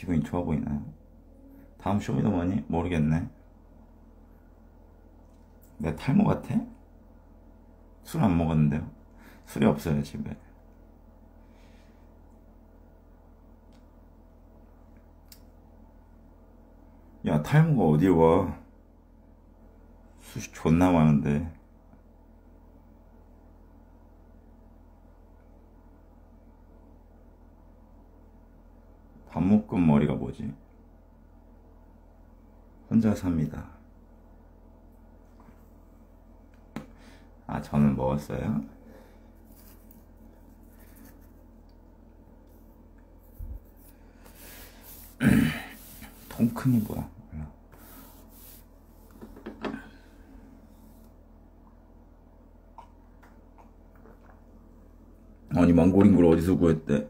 기분이 좋아 보이나요? 다음 쇼미더머니? 모르겠네. 내가 탈모 같아? 술 안 먹었는데요. 술이 없어요 집에. 야, 탈모가 어디 와? 숱이 존나 많은데. 밥 묶은 머리가 뭐지? 혼자 삽니다. 아, 저는 먹었어요? 통큰이 뭐야? 몰라. 아니, 망고링구를 어디서 구했대?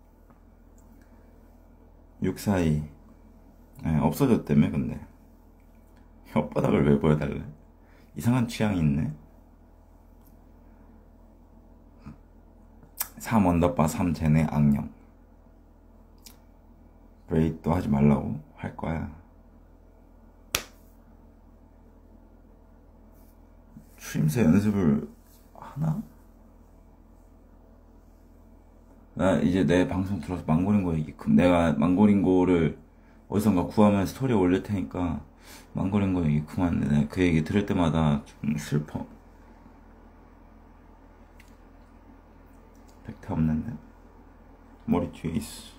642. 네, 없어졌다며 근데. 혓바닥을 왜 보여달래? 이상한 취향이 있네. 3 언더바 3 제네 악령. 브레이도 하지 말라고? 할 거야. 추임새 연습을 하나? 나 이제 내 방송 들어서 망고링고 얘기. 그럼 내가 망고링고를 어디선가 구하면 스토리에 올릴 테니까 망고링고 얘기 그만해. 내가 그 얘기 들을 때마다 좀 슬퍼. 팩트 없는데? 머리 뒤에 있어.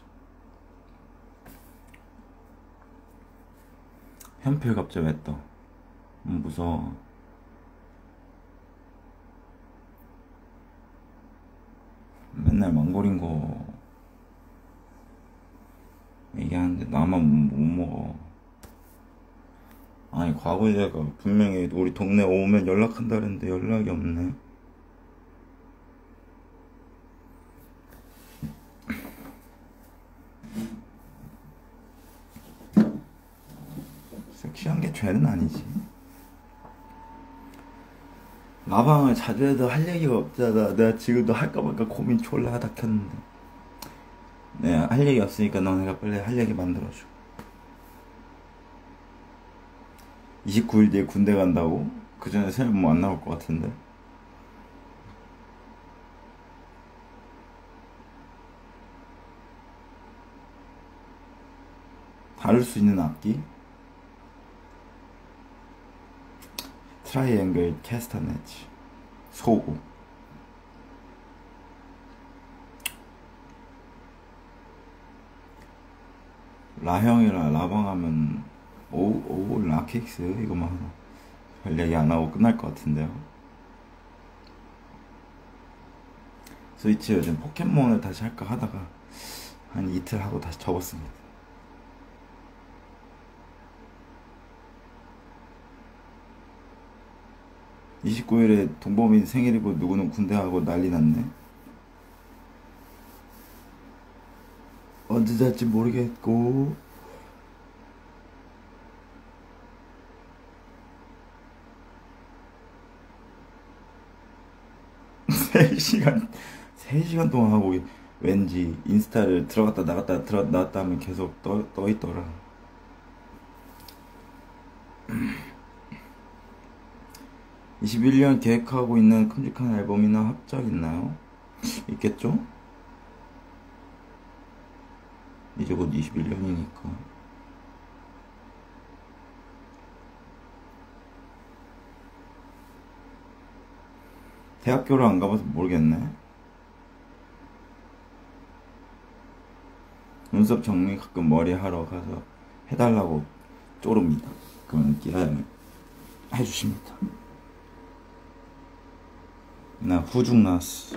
현필 갑자기 왜 떠? 무서워. 맨날 망고링고 얘기하는데 나만 못 먹어. 아니, 과거에가 분명히 우리 동네 오면 연락한다 그랬는데 연락이 없네. 섹시한 게 죄는 아니지. 라방을 자주 해도 할 얘기가 없잖아. 내가 지금도 할까 말까 고민 졸라 하다 켰는데. 내가 할 얘기 없으니까 너네가 빨리 할 얘기 만들어줘. 29일 뒤에 군대 간다고? 그 전에 새해 뭐 안 나올 것 같은데. 다룰 수 있는 악기? 트라이앵글 캐스터네츠. 소고. 라형이랑 라방 하면 오 라킥스 이거만 하나 별 얘기 안 하고 끝날 것 같은데요. 스위치 요즘 포켓몬을 다시 할까 하다가 한 이틀 하고 다시 접었습니다. 29일에 동범이 생일이고 누구는 군대 가고 난리 났네. 언제 잘지 모르겠고. 세 시간 동안 하고 왠지 인스타를 들어갔다 나갔다 하면 계속 떠 있더라. 21년 계획하고 있는 큼직한 앨범이나 합작 있나요? 있겠죠? 이제 곧 21년이니까. 대학교를 안 가봐서 모르겠네. 눈썹 정리 가끔 머리 하러 가서 해달라고 쪼릅니다. 그러면 기아양이 해주십니다. 나 후중 나왔어.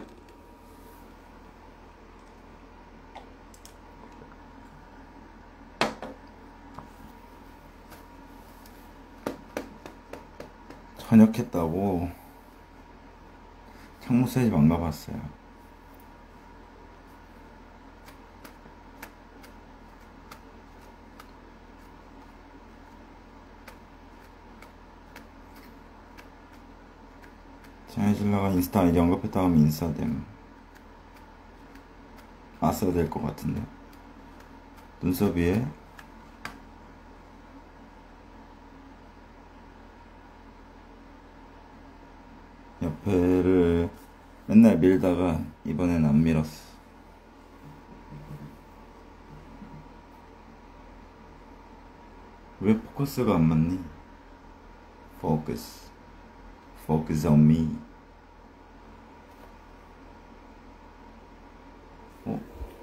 전역했다고. 창무 새집 안 가봤어요. 장애질라가 인스타 아이디 언급했다 하면 인싸됨. 아싸 될 것 같은데. 눈썹 위에 옆에를 맨날 밀다가 이번엔 안 밀었어. 왜 포커스가 안 맞니? Focus. Focus on me. 어?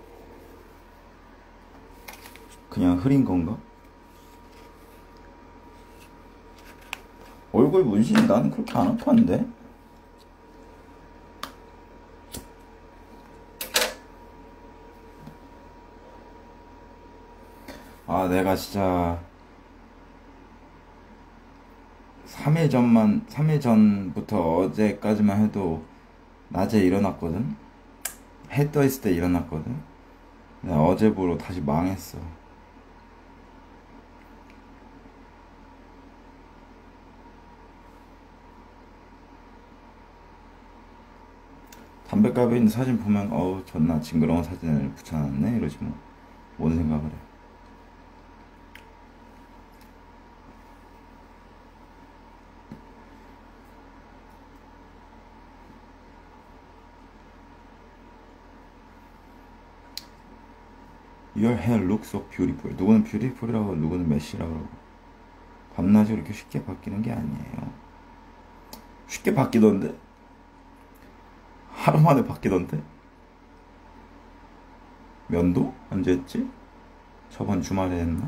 그냥 흐린 건가? 얼굴 문신이 나는 그렇게 안 아팠는데? 아, 내가 진짜 3일 전부터 어제까지만 해도 낮에 일어났거든? 해 떠 있을 때 일어났거든? 내가 어제부로 다시 망했어. 담배갑에 있는 사진 보면 어우 존나 징그러운 사진을 붙여놨네 이러지 뭐. 뭔 생각을 해. Your hair looks so beautiful. 누구는 beautiful이라고 누구는 메시라고 그러고. 밤낮이 그렇게 쉽게 바뀌는 게 아니에요. 쉽게 바뀌던데? 하루 만에 바뀌던데? 면도? 언제 했지? 저번 주말에 했나?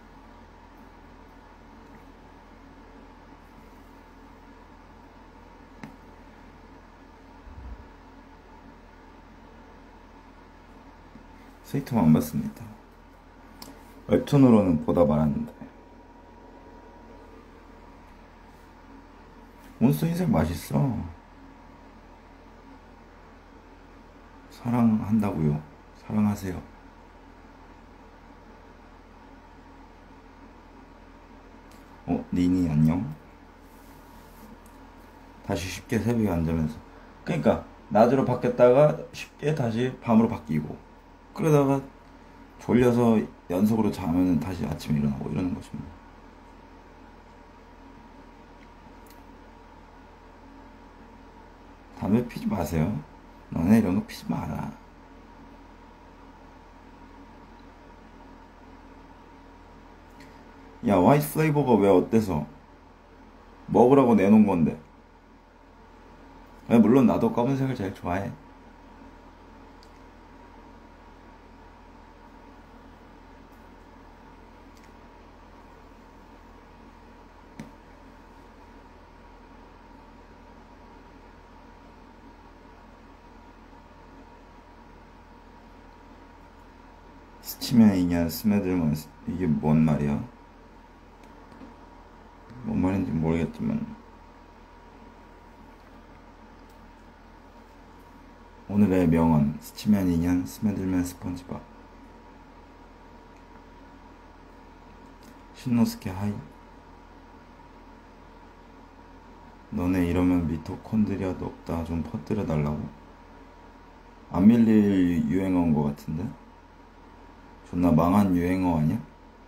스위트홈 안 봤습니다. 웹툰으로는 보다 말았는데. 몬스터 흰색 맛있어. 사랑한다고요. 사랑하세요. 니니 안녕. 다시 쉽게 새벽에 안 자면서. 그러니까 낮으로 바뀌었다가 쉽게 다시 밤으로 바뀌고, 그러다가 졸려서 연속으로 자면 다시 아침에 일어나고 이러는 거지 뭐. 담배 피지 마세요. 너네 이런 거 피지 마라. 야, 화이트 플레이버가 왜 어때서? 먹으라고 내놓은 건데. 물론 나도 검은색을 제일 좋아해. 스치면 이냐 스며들면 이게 뭔 말이야? 뭔 말인지 모르겠지만 오늘의 명언: 스치면 인연, 스며들면 스펀지밥. 신노스케 하이. 너네 이러면 미토콘드리아도 없다. 좀 퍼뜨려 달라고? 안 밀릴 유행어인 것 같은데? 존나 망한 유행어 아니야?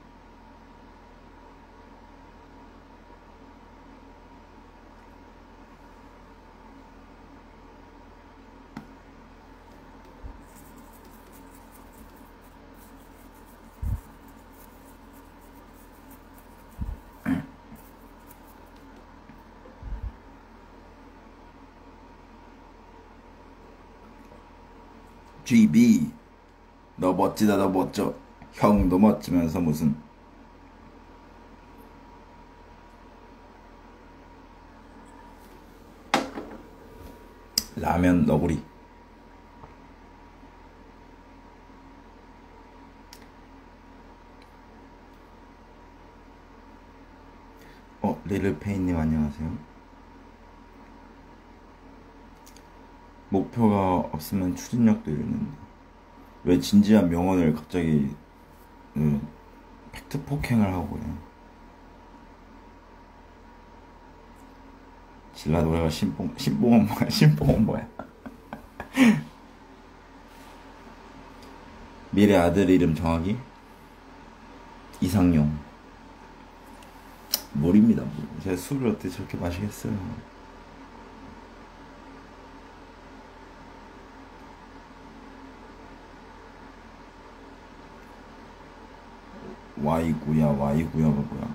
GB 너 멋지다. 너 멋져. 형 너 멋지면서 무슨 라면 너구리. 리들페인님 안녕하세요. 목표가 없으면 추진력도 잃는다. 왜 진지한 명언을 갑자기 팩트 폭행을 하고 그래. 진라 노래가 신봉은 뭐야? 신봉은 뭐야? 미래 아들 이름 정하기? 이상용. 물입니다, 물. 제가 술을 어떻게 저렇게 마시겠어요. 와이구야가 뭐야?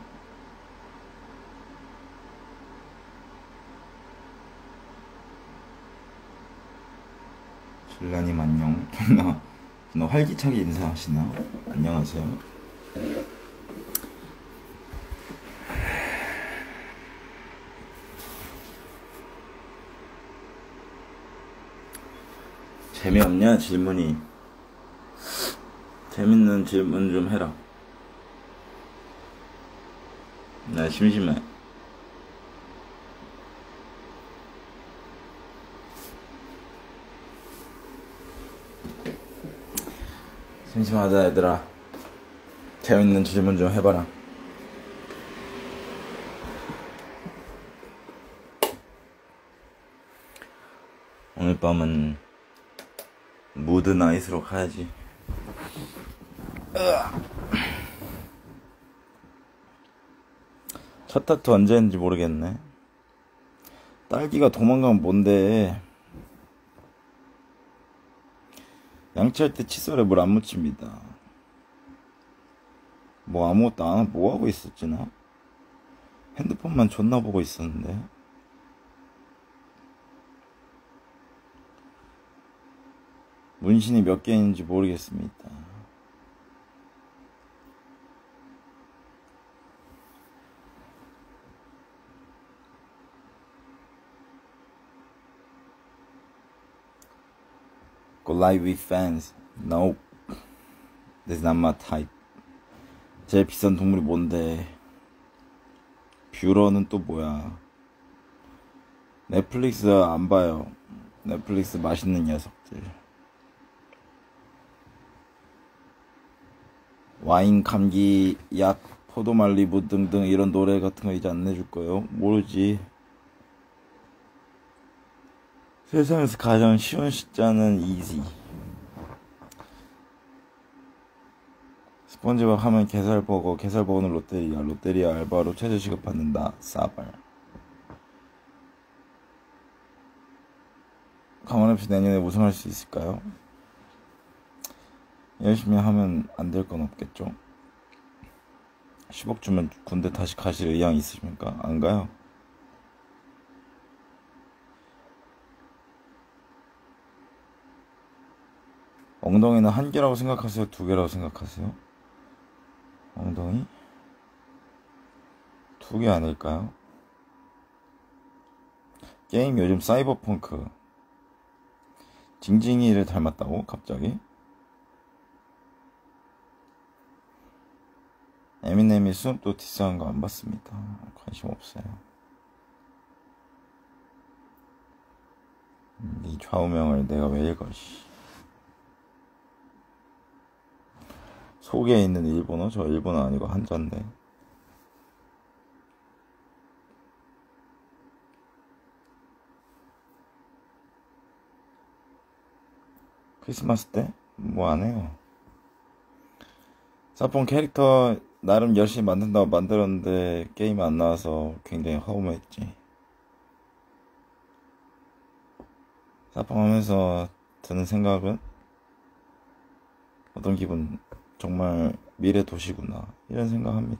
신라님 안녕. 존나 활기차게 인사하시나? 안녕하세요. 재미없냐 질문이? 재밌는 질문 좀 해라. 나 심심해. 심심하다 얘들아. 재밌는 질문 좀 해봐라. 오늘 밤은 무드 나잇으로 가야지. 첫 타투 언제 했는지 모르겠네. 딸기가 도망가면 뭔데. 양치할 때 칫솔에 물 안 묻힙니다. 뭐 아무것도 안 하고 뭐 하고 있었지 나? 핸드폰만 존나 보고 있었는데. 문신이 몇 개인지 모르겠습니다. Go live with fans. No, that's not my type. 제일 비싼 동물이 뭔데? 뷰러는 또 뭐야? 넷플릭스 안 봐요. 넷플릭스 맛있는 녀석들. 와인, 감기, 약, 포도말리부 등등 이런 노래 같은 거 이제 안 내줄 거예요? 모르지. 세상에서 가장 쉬운 숫자는 이지. 스폰지밥 하면 게살버거는 롯데리아 알바로 최저 시급 받는다. 싸발. 강원FC 내년에 우승할 수 있을까요? 열심히 하면 안 될 건 없겠죠. 10억 주면 군대 다시 가실 의향 있으십니까? 안 가요. 엉덩이는 한 개라고 생각하세요? 두 개라고 생각하세요? 엉덩이? 두 개 아닐까요? 게임 요즘 사이버펑크 징징이를 닮았다고? 갑자기? 에미넴이 수업도 디스한 거 안 봤습니다. 관심 없어요. 이 좌우명을 내가 왜 읽어, 씨. 속에 있는 일본어? 저 일본어 아니고 한자인데. 크리스마스 때? 뭐 안 해요. 사폰 캐릭터 나름 열심히 만든다고 만들었는데 게임 안 나와서 굉장히 허무했지. 사폰 하면서 드는 생각은 어떤 기분? 정말 미래 도시구나 이런 생각합니다.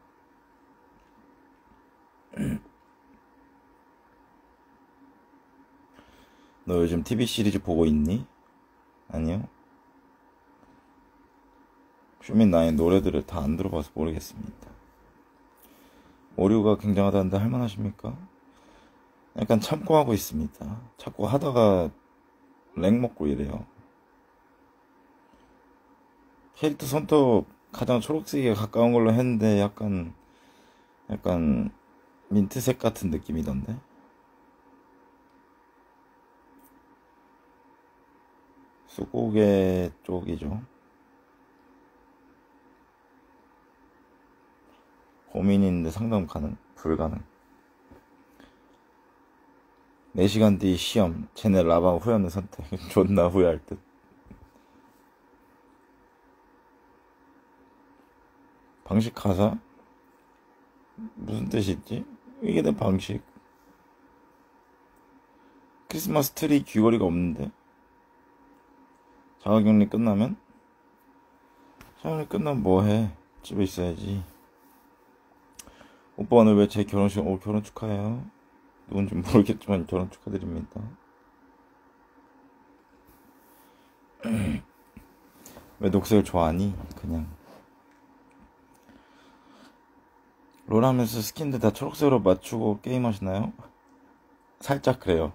너 요즘 TV 시리즈 보고 있니? 아니요. 쇼민나의 노래들을 다 안 들어봐서 모르겠습니다. 오류가 굉장하다는데 할만하십니까? 약간 참고 하고 있습니다. 자꾸 하다가 렉 먹고 이래요. 캐릭터 손톱 가장 초록색에 가까운 걸로 했는데 약간 민트색 같은 느낌이던데. 수고개 쪽이죠. 고민인데 상담 가능? 불가능. 4시간 뒤 시험. 쟤네 라방 후회 없는 선택. 존나 후회할 듯. 방식 가사? 무슨 뜻이 있지? 이게 내 방식. 크리스마스 트리 귀걸이가 없는데. 자가격리 끝나면? 자가격리 끝나면 뭐해? 집에 있어야지. 오빠 오늘 왜 제 결혼식, 결혼 축하해요. 누군지 모르겠지만 결혼 축하드립니다. 왜 녹색을 좋아하니? 그냥. 롤하면서 스킨들 다 초록색으로 맞추고 게임하시나요? 살짝 그래요.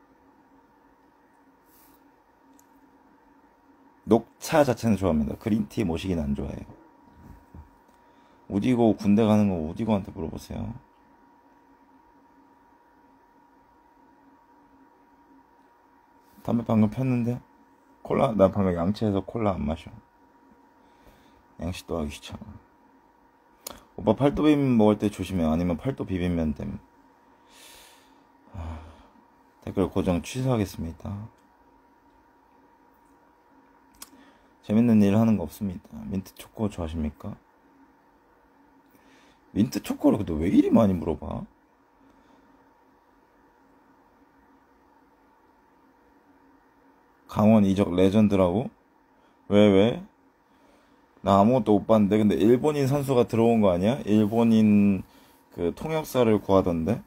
녹차 자체는 좋아합니다. 그린티 모시기는 안 좋아해요. 우디고 군대 가는 거 우디고한테 물어보세요. 담배 방금 폈는데? 콜라? 나 방금 양치해서 콜라 안 마셔. 양치 또 하기 귀찮아. 오빠 팔도 비빔면 먹을 때 조심해. 아니면 팔도 비빔면 됨. 댓글 고정 취소하겠습니다. 재밌는 일 하는 거 없습니다. 민트 초코 좋아하십니까? 민트 초코를 너 왜 이리 많이 물어봐? 강원 이적 레전드라고? 왜? 나 아무것도 못 봤는데. 근데 일본인 선수가 들어온 거 아니야? 일본인 그 통역사를 구하던데.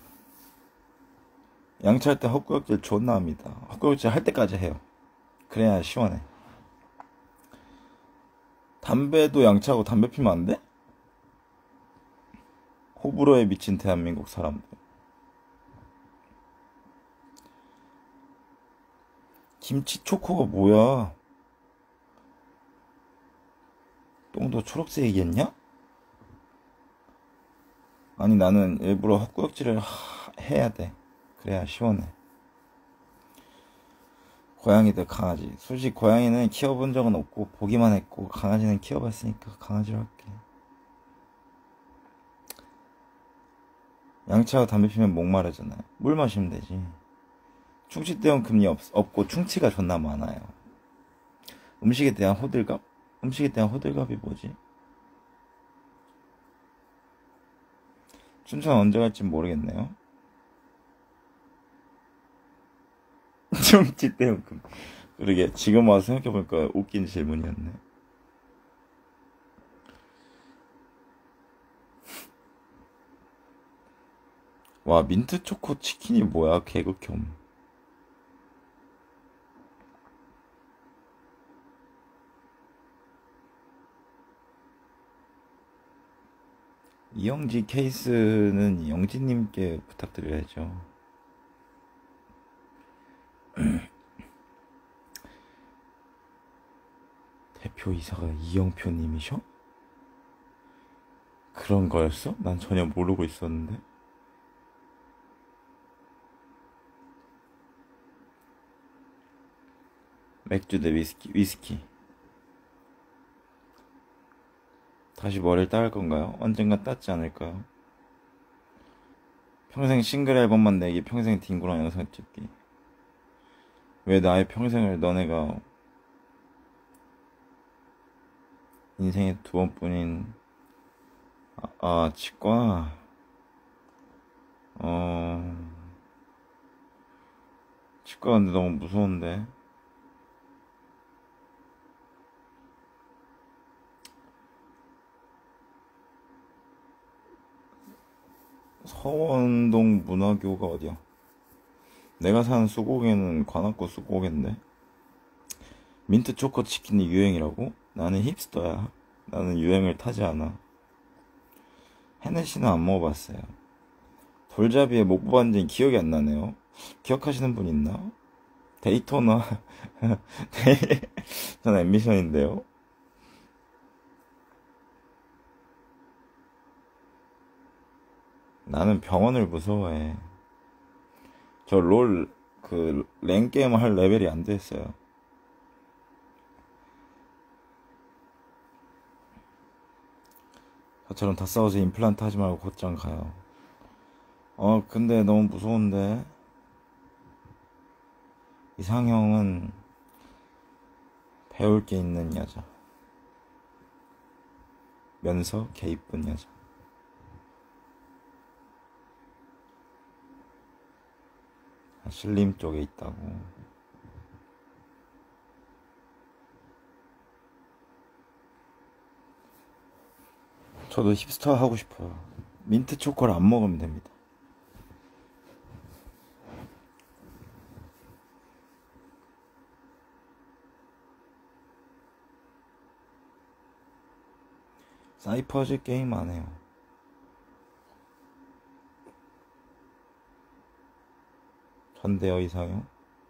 양치할 때 헛구역질 존나 합니다. 헛구역질 할 때까지 해요. 그래야 시원해. 담배도 양치하고 담배 피면 안 돼? 호불호에 미친 대한민국 사람들. 김치 초코가 뭐야? 똥도 초록색이겠냐? 아니 나는 일부러 헛구역질을 해야 돼. 그래야 시원해. 고양이 대 강아지. 솔직히 고양이는 키워본 적은 없고 보기만 했고 강아지는 키워봤으니까 강아지로 할게. 양치하고 담배 피면 목마르잖아요. 물 마시면 되지. 충치 때문에 금리 없고 충치가 존나 많아요. 음식에 대한 호들갑? 음식에 대한 호들갑이 뭐지? 춘천 언제 갈지 모르겠네요. 충치 때문에 그러게 지금 와서 생각해보니까 웃긴 질문이었네. 와 민트 초코 치킨이 뭐야? 개극혐. 이영지 케이스는 영지님께 부탁드려야죠. 대표이사가 이영표님이셔? 그런 거였어? 난 전혀 모르고 있었는데. 맥주 대 위스키. 다시 머리를 따을 건가요? 언젠가 땄지 않을까요? 평생 싱글 앨범만 내기, 평생 딩고랑 영상 찍기. 왜 나의 평생을 너네가 인생에 두 번뿐인 치과 치과 근데 너무 무서운데. 서원동 문화교가 어디야? 내가 사는 수곡에는 관악구 수곡인데. 민트 초코 치킨이 유행이라고? 나는 힙스터야. 나는 유행을 타지 않아. 헤네시는 안 먹어봤어요. 돌잡이에 못 뽑았는지 기억이 안 나네요. 기억하시는 분 있나? 데이토나 전 앰비션인데요. 나는 병원을 무서워해. 저 랭게임 할 레벨이 안 됐어요. 저처럼 다 싸워서 임플란트 하지 말고 곧장 가요. 근데 너무 무서운데. 이상형은 배울 게 있는 여자. 개 이쁜 여자. 신림 쪽에 있다고. 저도 힙스터 하고 싶어요. 민트 초코를 안 먹으면 됩니다. 사이퍼즈 게임 안 해요. 전대여 이상요?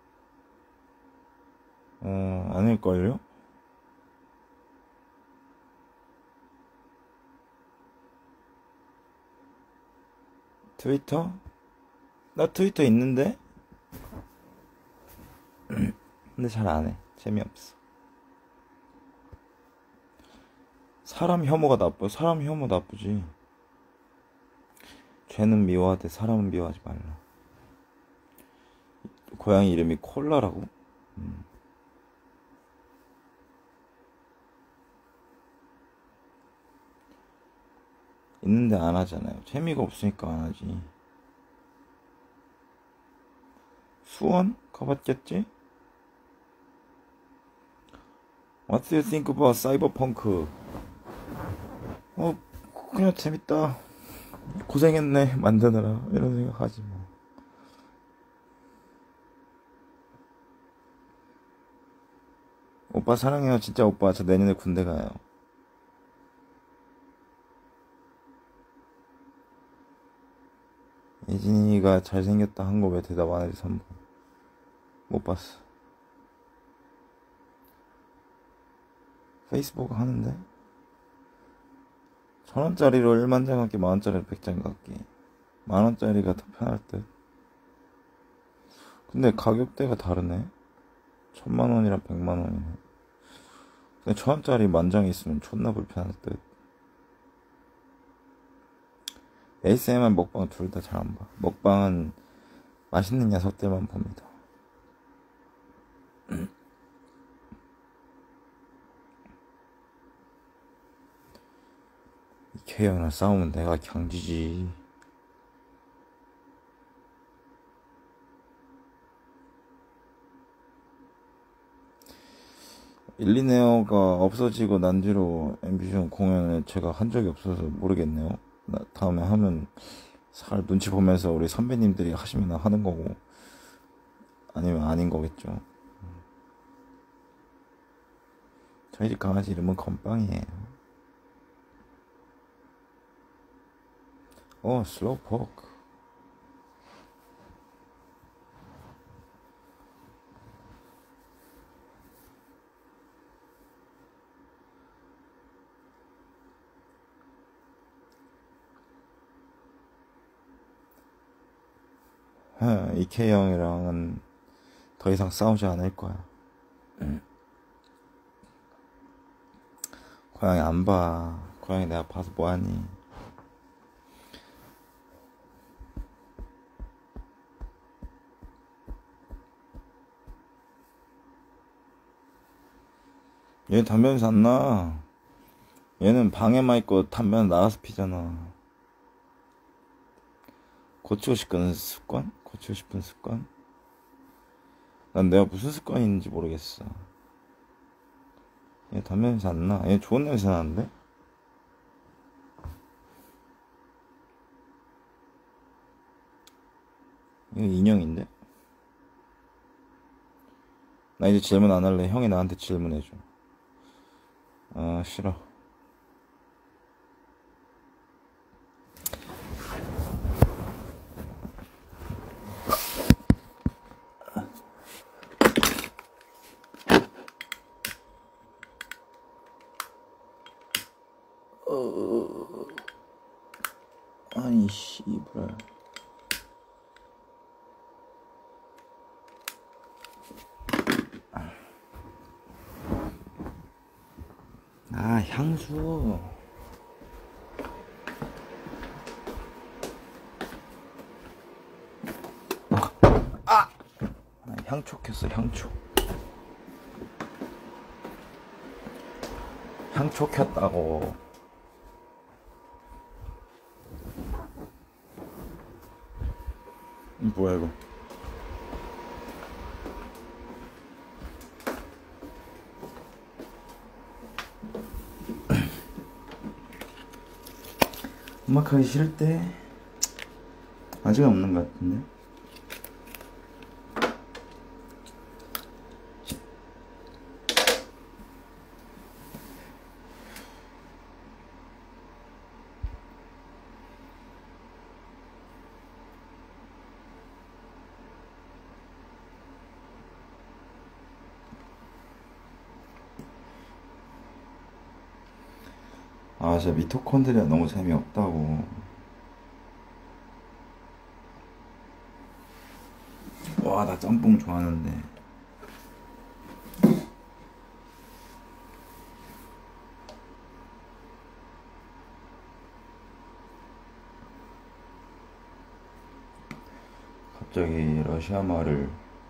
아닐걸요? 트위터? 나 트위터 있는데? 근데 잘 안 해. 재미없어. 사람 혐오가 나빠. 사람 혐오 나쁘지. 죄는 미워하되 사람은 미워하지 말라. 고양이 이름이 콜라라고? 있는데 안 하잖아요. 재미가 없으니까 안 하지. 수원? 가봤겠지? What do you think about 사이버펑크? 그냥 재밌다. 고생했네 만드느라 이런 생각하지 뭐. 오빠 사랑해요. 진짜 오빠 저 내년에 군대 가요. 예진이가 잘생겼다 한 거 왜 대답 안 해줘? 3번 못 봤어. 페이스북 하는데 1,000원짜리로 1만장 갖기 10,000원짜리로 100장 갖기 10,000원짜리가 더 편할 듯. 근데 가격대가 다르네. 10,000,000원이랑 100만원이네. 근데 1,000원짜리 만장이 있으면 존나 불편할 듯. ASMR 먹방 둘 다 잘 안 봐. 먹방은 맛있는 녀석들만 봅니다. 이케이형이랑 싸우면 내가 경지지. 일리네어가 없어지고 난 뒤로 앰비션 공연을 제가 한 적이 없어서 모르겠네요. 다음에 하면 살 눈치 보면서 우리 선배님들이 하시면 하는 거고 아니면 아닌 거겠죠. 저희 집 강아지 이름은 건빵이에요. 슬로우 포크. 이케이 형이랑은 더 이상 싸우지 않을 거야. 고양이 안 봐. 고양이 내가 봐서 뭐하니. 얘 담배면서 안 나. 얘는 방에만 있고 담배는 나가서 피잖아. 고치고 싶은 습관? 고치고 싶은 습관? 난 내가 무슨 습관이 있는지 모르겠어. 얘 담배 냄새 안 나. 얘 좋은 냄새 나는데? 이거 인형인데? 나 이제 질문 안 할래. 형이 나한테 질문해줘. 싫어. 아니 씨발. 향수. 향초 켰어. 향초 켰다고. 뭐야 이거? 음악하기 싫을 때 아직은 없는 것 같은데. 아, 진짜 미토콘드리아 너무 재미없다고. 와, 나 짬뽕 좋아하는데. 갑자기 러시아 말을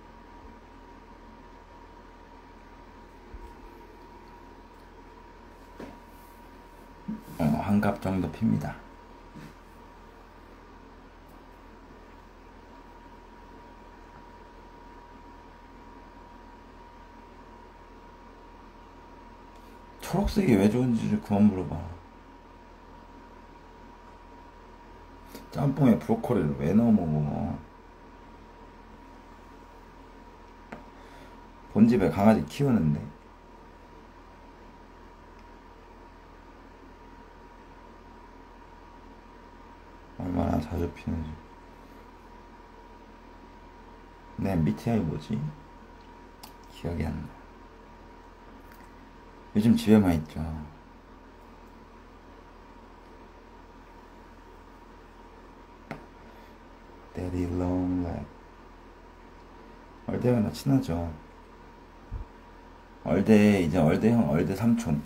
한 갑 정도 핍니다. 초록색이 왜 좋은지를 그만 물어봐. 짬뽕에 브로콜리를 왜 넣어 먹어? 본집에 강아지 키우는데. 얼마나 자주 피는지. 내 MBTI 뭐지? 기억이 안 나. 요즘 집에만 있죠. Daddy long leg. 얼대가 나 친하죠. 얼대 이제 얼대 형, 얼대 삼촌.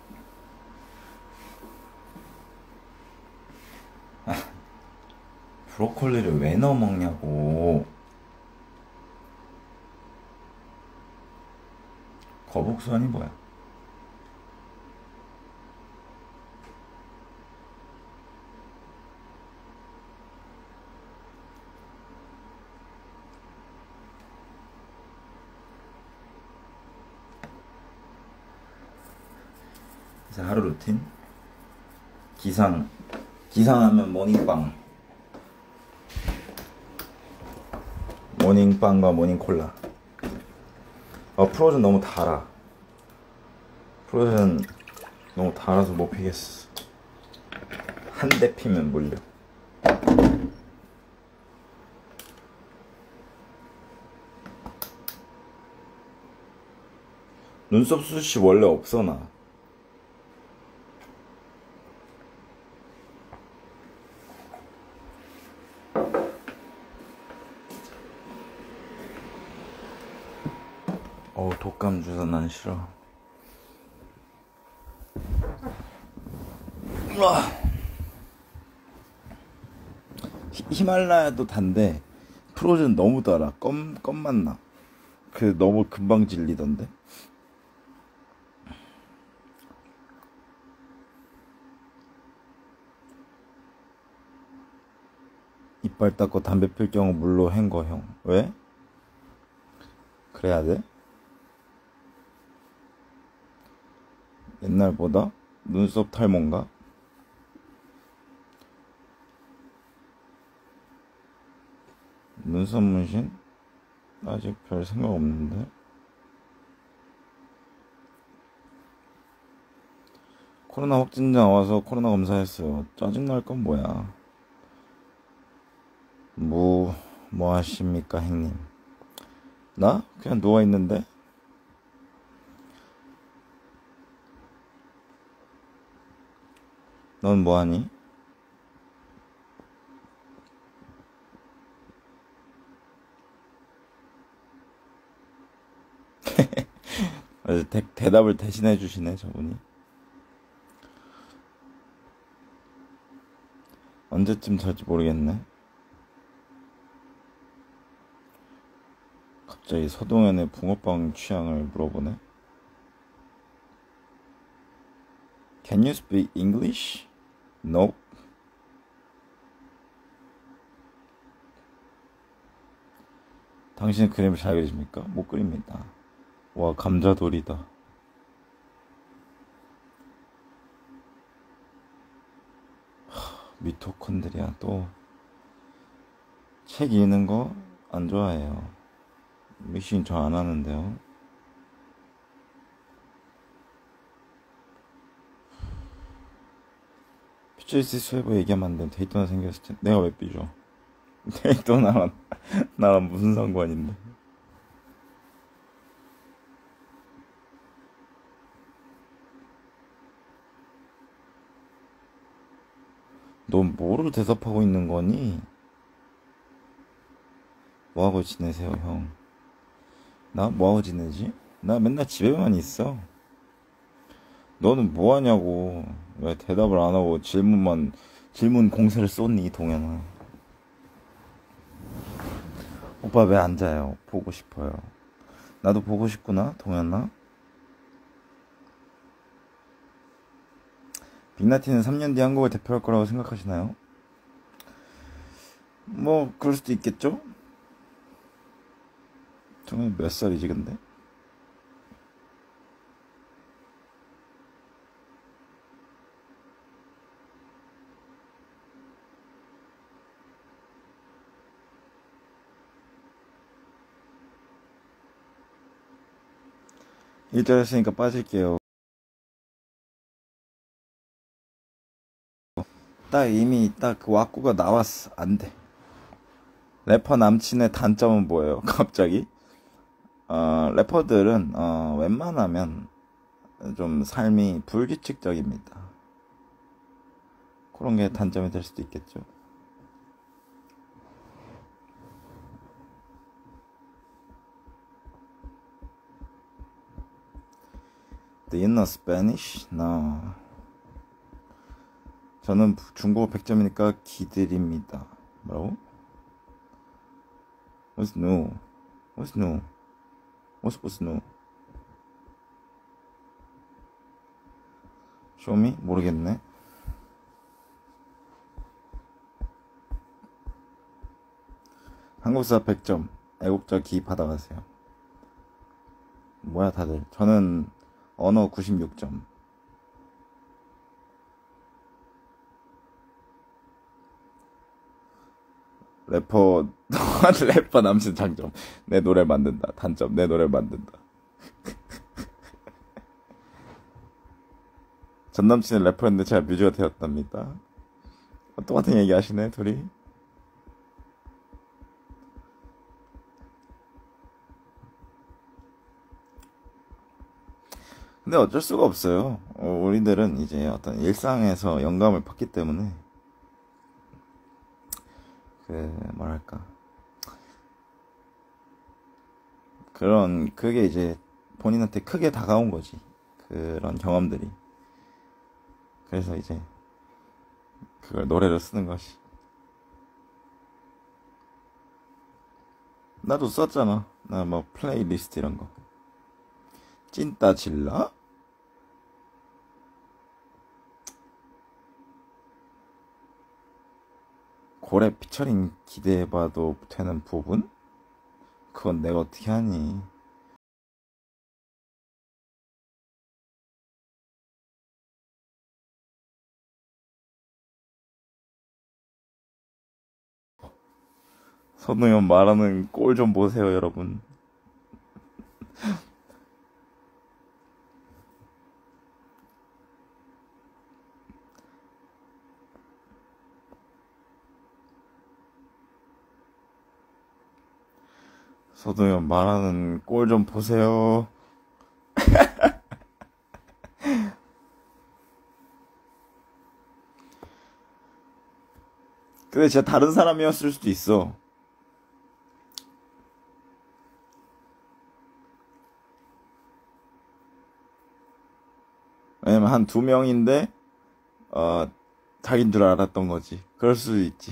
브로콜리를 왜 넣어 먹냐고. 거북선이 뭐야? 이제 하루 루틴? 기상하면 모닝빵. 모닝빵과 모닝콜라. 프로즌 너무 달아. 프로즌 너무 달아서 못 피겠어. 한 대 피면 물려. 눈썹 숱이 원래 없어 나. 독감 주사 난 싫어. 히말라야도 단데 프로즌 너무 달아. 껌맛 나. 너무 금방 질리던데. 이빨 닦고 담배 필 경우 물로 헹궈 형. 왜? 그래야 돼? 옛날보다? 눈썹 탈모인가? 눈썹 문신? 아직 별 생각 없는데. 코로나 확진자 와서 코로나 검사했어요. 짜증날 건 뭐야. 뭐 하십니까 형님? 나? 그냥 누워있는데? 넌 뭐하니? 대답을 대신해 주시네 저분이. 언제쯤 잘지 모르겠네. 갑자기 서동현의 붕어빵 취향을 물어보네. Can you speak English? No. 당신은 그림을 잘 그리십니까? 못 그립니다. 와, 감자돌이다. 미토콘드리아. 또 책 읽는 거 안 좋아해요. 미신 저 안 하는데요. 퓨처리스트 수에버 얘기하면 안 돼. 데이터나 생겼을 때 내가 왜 삐져? 데이터 나랑 무슨 상관인데? 넌 뭐로 대답하고 있는 거니? 뭐하고 지내세요, 형? 나 뭐하고 지내지? 나 맨날 집에만 있어. 너는 뭐하냐고. 왜 대답을 안 하고 질문 공세를 쏟니, 동현아? 오빠 왜 안 자요? 보고 싶어요. 나도 보고 싶구나, 동현아. 빅나티는 3년 뒤 한국을 대표할 거라고 생각하시나요? 뭐 그럴 수도 있겠죠? 동현 몇 살이지 근데? 일절 했으니까 빠질게요. 이미 딱 그 왁구가 나왔어. 안 돼. 래퍼 남친의 단점은 뭐예요? 갑자기? 래퍼들은 웬만하면 좀 삶이 불규칙적입니다. 그런 게 단점이 될 수도 있겠죠. Do you know Spanish? No. 저는 중국어 100점이니까 기들입니다. 뭐라고? What's new? What's new? What's new? Show me? 모르겠네. 한국사 100점. 애국자 기 받아가세요. 뭐야 다들. 저는 언어 96점. 래퍼 남친 장점. 내 노래 만든다. 단점. 내 노래 만든다. 전 남친은 래퍼였는데 제가 뮤즈가 되었답니다. 똑같은 얘기 하시네 둘이. 근데 어쩔 수가 없어요. 우리들은 이제 어떤 일상에서 영감을 받기 때문에 뭐랄까 그게 이제 본인한테 크게 다가온 거지. 그런 경험들이. 그래서 이제 그걸 노래로 쓰는 것이. 나도 썼잖아. 나 뭐 플레이리스트 이런 거. 찐따 질라? 고래 피처링 기대해봐도 되는 부분? 그건 내가 어떻게 하니. 선우형 말하는 꼴 좀 보세요 여러분. 선우형 말하는 꼴 좀 보세요. 근데 진짜 다른 사람이었을 수도 있어. 왜냐면 한 2명인데 자긴 줄 알았던 거지. 그럴 수도 있지.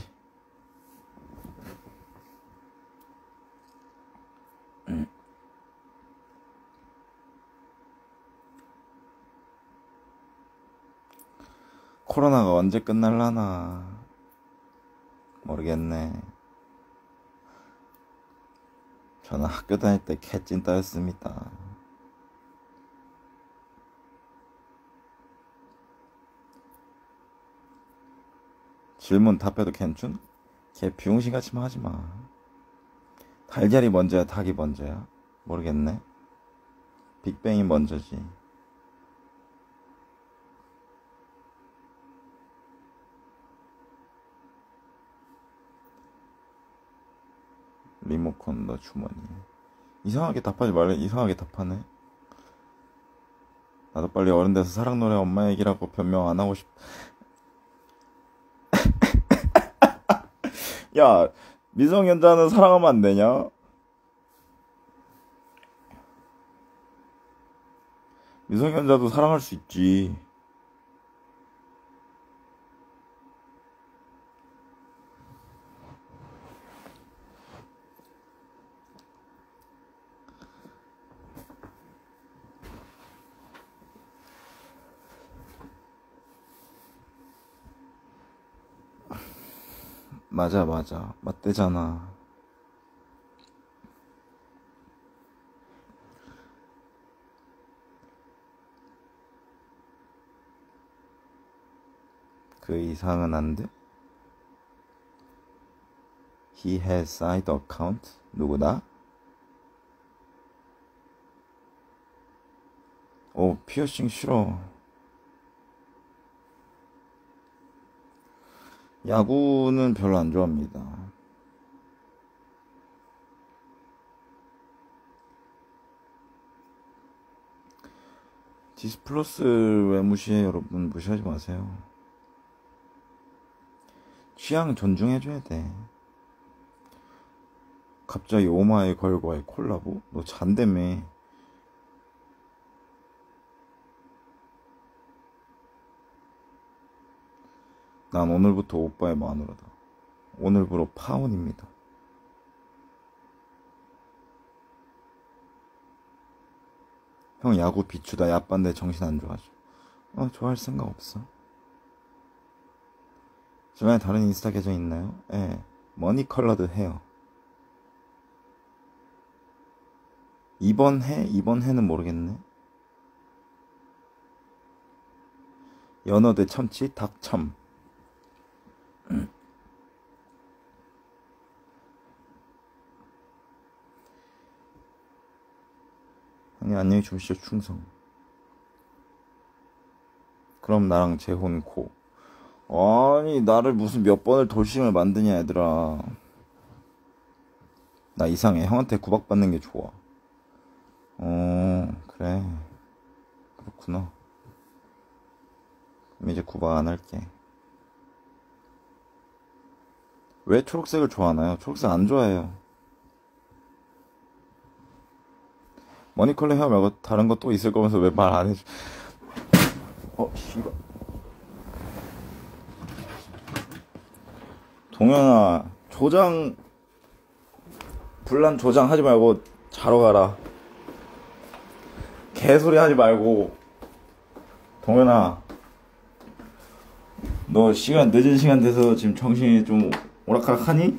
코로나가 언제 끝날라나 모르겠네. 저는 학교 다닐 때 개찐따였습니다. 질문 답해도 괜춘? 개 비용신같이만 하지마. 달걀이 먼저야 닭이 먼저야? 모르겠네. 빅뱅이 먼저지. 리모컨 너 주머니. 이상하게 답하지 말래. 이상하게 답하네. 나도 빨리 어른 돼서 사랑 노래 엄마 얘기라고 변명 안 하고 싶. 야, 미성년자는 사랑하면 안 되냐? 미성년자도 사랑할 수 있지. 맞아, 맞대잖아. 그 이상은 안 돼? He has side account. 누구다? 오, 피어싱 싫어. 야구는 별로 안 좋아합니다. 디스플러스 왜 무시해? 여러분 무시하지 마세요. 취향 존중해줘야 돼. 갑자기 오마이 걸과의 콜라보? 너 잔다며. 난 오늘부터 오빠의 마누라다. 오늘부로 파혼입니다. 형 야구 비추다. 야빤데 정신 안 좋아져. 좋아할 생각 없어. 주변에 다른 인스타 계정 있나요? 예. 머니 컬러드 헤어. 이번 해는 모르겠네. 연어 대 참치 닭참. 아니 안녕히 주무시오 충성. 그럼 나랑 재혼 고. 아니 나를 무슨 몇 번을 돌싱을 만드냐 얘들아. 나 이상해. 형한테 구박받는 게 좋아. 그래 그렇구나. 그럼 이제 구박 안 할게. 왜 초록색을 좋아하나요? 초록색 안 좋아해요. 머니컬러 헤어 말고 다른 거 또 있을 거면서 왜 말 안 해줘. 씨발. 동현아, 분란 조장 하지 말고 자러 가라. 개소리 하지 말고. 동현아, 너 늦은 시간 돼서 지금 정신이 좀 오락가락하니?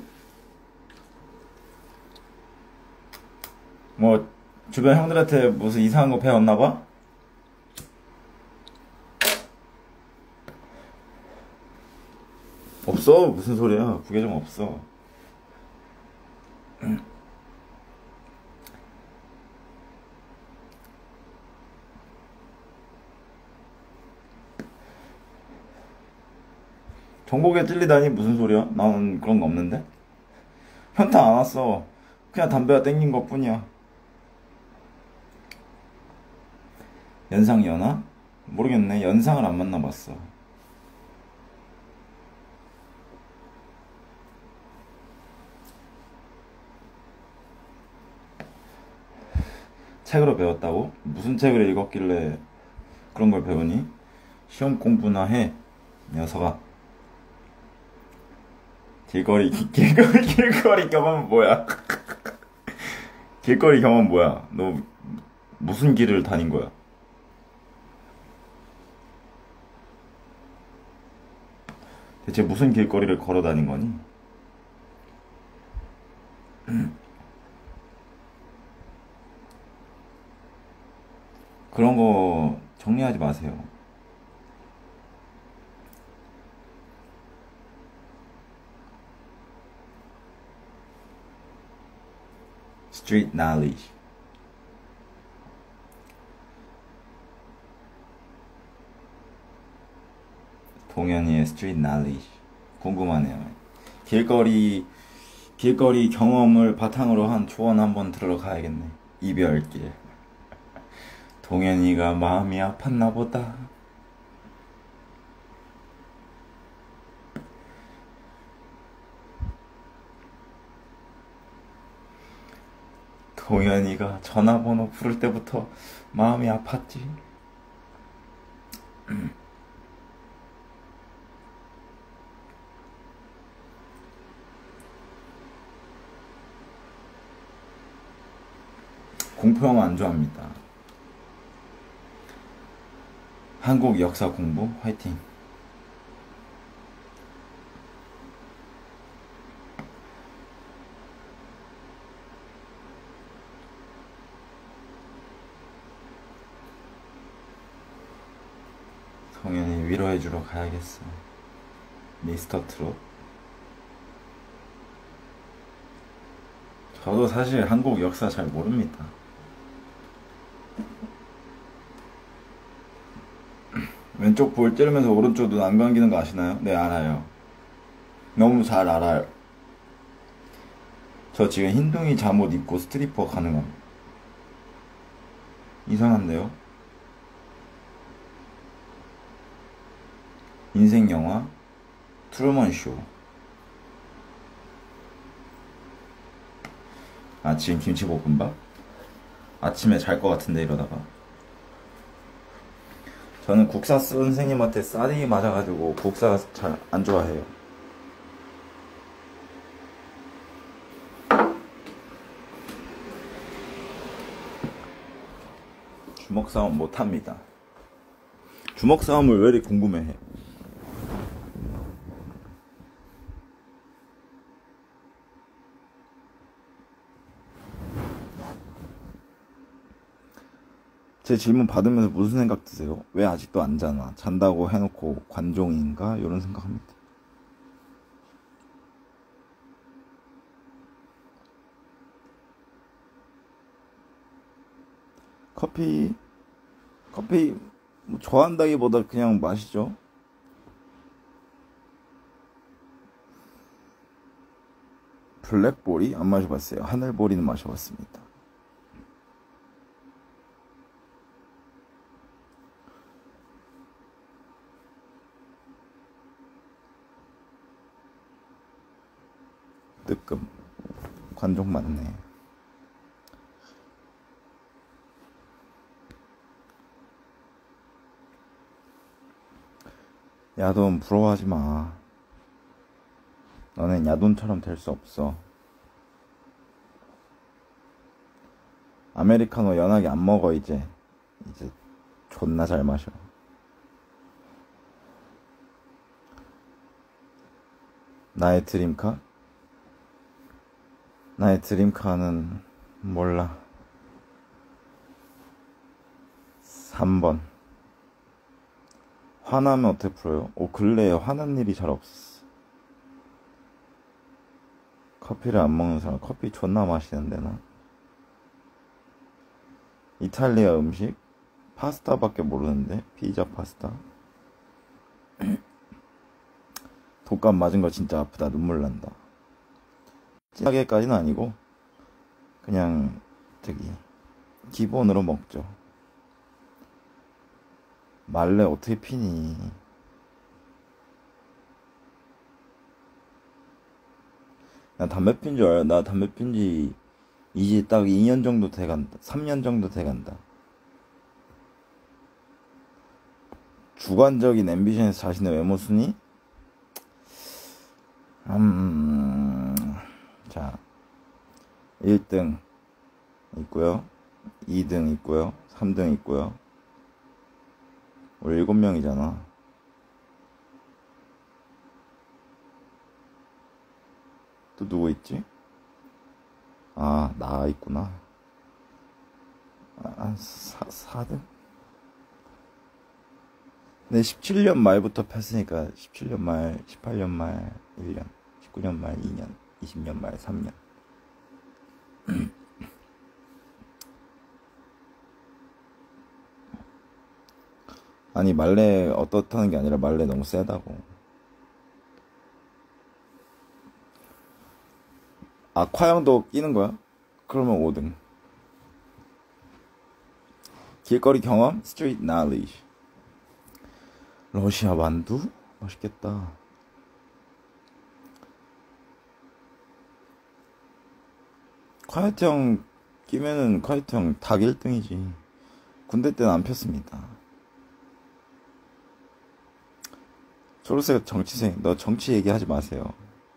뭐 주변 형들한테 무슨 이상한 거 배웠나봐? 없어. 무슨 소리야. 부계정 없어. 정보에 찔리다니 무슨 소리야? 나는 그런 거 없는데? 현타 안 왔어. 그냥 담배가 땡긴 것 뿐이야. 연상이 연하? 모르겠네. 연상을 안 만나봤어. 책으로 배웠다고? 무슨 책을 읽었길래 그런 걸 배우니? 시험 공부나 해, 녀석아. 길거리 경험은 뭐야? 길거리 경험은 뭐야? 너 무슨 길을 다닌 거야? 대체 무슨 길거리를 걸어 다닌 거니? 그런 거 정리하지 마세요. Street knowledge. 동현이의 street knowledge. 궁금하네요. 길거리 경험을 바탕으로 한 조언 한번 들으러 가야겠네. 이별길. 동현이가 마음이 아팠나 보다. 동현이가 전화번호 부를 때부터 마음이 아팠지. 공포영화 안 좋아합니다. 한국 역사 공부 화이팅. 성현이 위로해주러 가야겠어. 미스터 트롯. 저도 사실 한국 역사 잘 모릅니다. 왼쪽 볼 찌르면서 오른쪽 눈 안 감기는 거 아시나요? 네, 알아요. 너무 잘 알아요. 저 지금 흰둥이 잠옷 입고 스트리퍼 가능함. 이상한데요? 인생 영화 트루먼 쇼. 아침 김치볶음밥? 아침에 잘 것 같은데 이러다가. 저는 국사 선생님한테 쌀이 맞아가지고 국사 잘 안 좋아해요. 주먹 싸움 못합니다. 주먹 싸움을 왜 이렇게 궁금해해? 제 질문 받으면서 무슨 생각 드세요? 왜 아직도 안 자나? 잔다고 해놓고 관종인가? 이런 생각합니다. 커피 뭐 좋아한다기보다 그냥 마시죠. 블랙보리 안 마셔봤어요. 하늘보리는 마셔봤습니다. 뜨끔 관종 맞네. 야돈 부러워하지 마. 너넨 야돈처럼 될 수 없어. 아메리카노 연하게 안 먹어. 이제 존나 잘 마셔. 나의 드림카? 나의 드림카는 몰라. 3번. 화나면 어떻게 풀어요? 근래에 화난 일이 잘 없었어. 커피를 안 먹는 사람. 커피 존나 마시는데 나. 이탈리아 음식? 파스타밖에 모르는데. 피자 파스타. 독감 맞은 거 진짜 아프다. 눈물 난다. 진하게까지는 아니고 그냥 기본으로 먹죠. 말레 어떻게 피니? 나 담배 핀 줄 알아. 나 담배 핀 지 이제 딱 2년 정도 돼간다. 3년 정도 돼간다. 주관적인 앰비션에서 자신의 외모 순위? 자, 1등 있고요, 2등 있고요, 3등 있고요. 우리 7명이잖아. 또 누구 있지? 나 있구나. 4등? 근데 17년 말부터 폈으니까 17년 말, 18년 말 1년, 19년 말 2년, 20년 말 3년. 아니 말레 어떻다는 게 아니라 말레 너무 세다고. 아쿠아형도 끼는 거야? 그러면 5등. 길거리 경험, 스트리트 knowledge. 러시아 만두? 맛있겠다. 콰이트 형 끼면은 콰이트 형 닭 1등이지. 군대 때는 안 폈습니다. 초록색 정치생, 너 정치 얘기하지 마세요.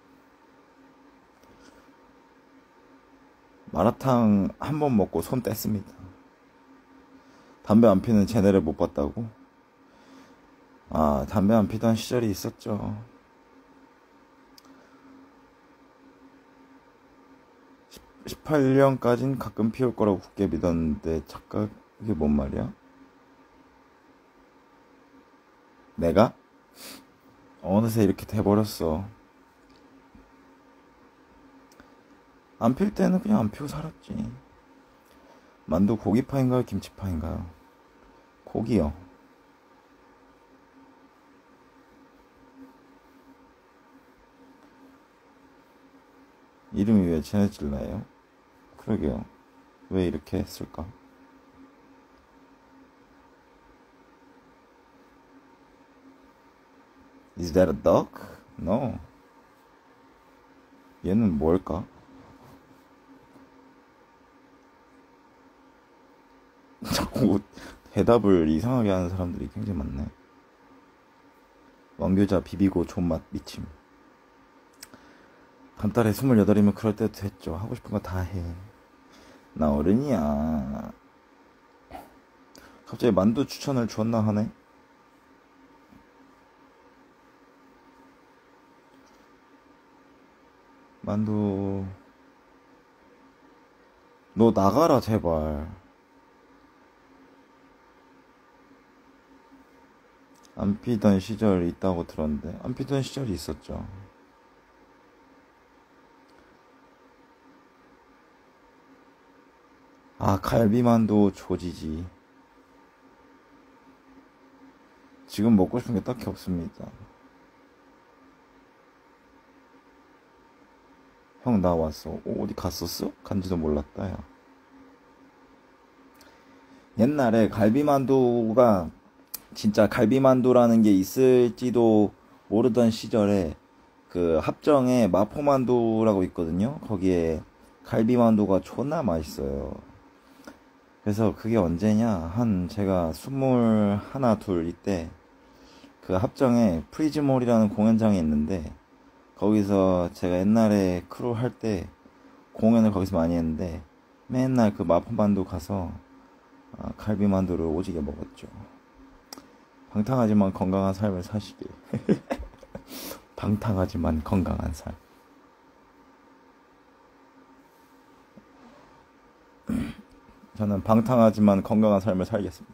마라탕 한 번 먹고 손 뗐습니다. 담배 안 피는 쟤네를 못 봤다고? 아, 담배 안 피던 시절이 있었죠. 18년까진 가끔 피울 거라고 굳게 믿었는데 착각. 이게 뭔 말이야? 내가? 어느새 이렇게 돼버렸어. 안 필 때는 그냥 안 피우고 살았지. 만두 고기파인가요? 김치파인가요? 고기요. 이름이 왜 제네질라예요? 그러게요. 왜 이렇게 했을까? Is that a duck? No. 얘는 뭘까? 자꾸 대답을 이상하게 하는 사람들이 굉장히 많네. 왕교자 비비고 존맛 미침. 간달에 28이면 그럴 때도 됐죠. 하고 싶은 거 다 해. 나 어른이야. 갑자기 만두 추천을 줬나 하네. 만두 너 나가라 제발. 안 피던 시절 있다고 들었는데 안 피던 시절이 있었죠. 아, 갈비만두 조지지. 지금 먹고 싶은 게 딱히 없습니다. 형 나 왔어. 어디 갔었어? 간지도 몰랐다 야. 옛날에 갈비만두가 진짜 갈비만두라는 게 있을지도 모르던 시절에 그 합정에 마포만두라고 있거든요. 거기에 갈비만두가 존나 맛있어요. 그래서 그게 언제냐, 한 제가 21, 2 이때 그 합정에 프리즈몰이라는 공연장이 있는데 거기서 제가 옛날에 크루 할 때 공연을 거기서 많이 했는데 맨날 그 마포만두 가서 갈비만두를 오지게 먹었죠. 방탕하지만 건강한 삶을 사시길. 방탕하지만 건강한 삶. 저는 방탕하지만 건강한 삶을 살겠습니다.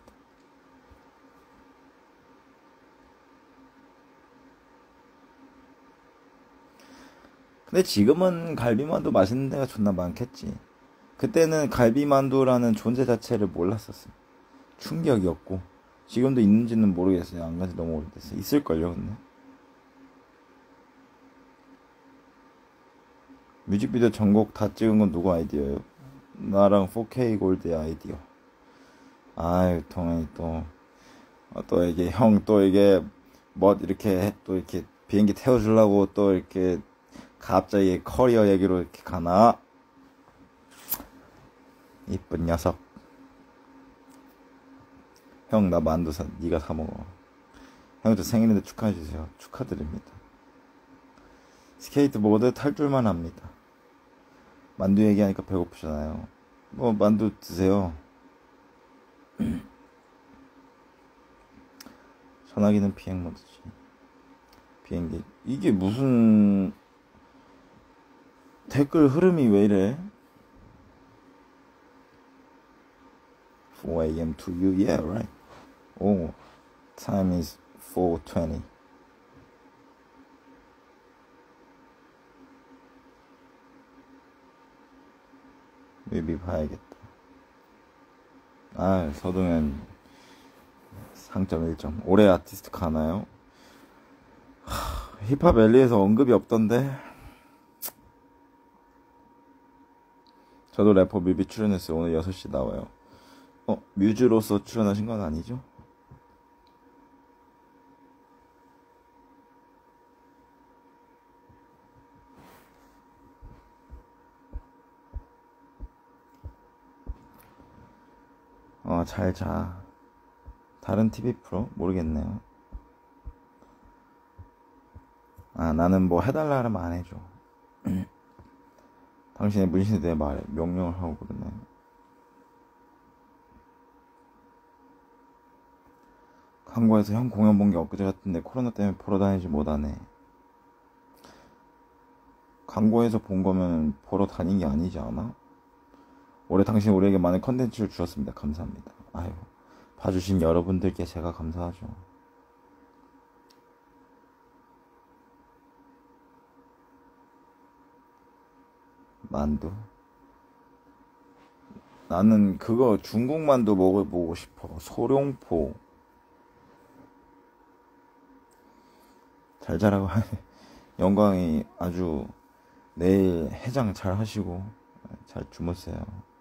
근데 지금은 갈비만두 맛있는 데가 존나 많겠지. 그때는 갈비만두라는 존재 자체를 몰랐었어요. 충격이었고. 지금도 있는지는 모르겠어요. 안 간지 너무 오래됐어요. 있을걸요, 근데. 뮤직비디오 전곡 다 찍은 건 누구 아이디어예요? 나랑 4K 골드의 아이디어. 아유, 동현이 또 이게 형 또 이게 뭐 이렇게 또 이렇게 비행기 태워주려고 또 이렇게 갑자기 커리어 얘기로 이렇게 가나? 이쁜 녀석. 형 나 만두 네가 사 먹어. 형도 생일인데 축하해주세요. 축하드립니다. 스케이트보드 탈 줄만 합니다. 만두 얘기하니까 배고프잖아요. 뭐 만두 드세요. 전화기는 비행 모드지. 비행기. 이게 무슨 댓글 흐름이 왜 이래? 4 a.m. to you, yeah, right. Oh, time is 420. 뮤비 봐야겠다. 아, 서동현 상점 1점. 올해 아티스트 가나요? 힙합 앨리에서 언급이 없던데. 저도 래퍼 뮤비 출연했어요. 오늘 6시 나와요. 뮤즈로서 출연하신 건 아니죠? 잘 자. 다른 TV 프로? 모르겠네요. 나는 뭐 해달라 하면 안 해줘. 당신의 문신에 대해 말해. 명령을 하고 그러네. 한국에서 형 공연 본 게 엊그제 같은데 코로나 때문에 보러 다니지 못하네. 광고에서 본 거면 보러 다닌 게 아니지 않아? 올해 당신 우리에게 많은 컨텐츠를 주셨습니다. 감사합니다. 아유, 봐주신 여러분들께 제가 감사하죠. 만두? 나는 그거 중국 만두 먹어보고 싶어. 소룡포. 잘 자라고 하네. 영광이 아주 내일 해장 잘 하시고 잘 주무세요.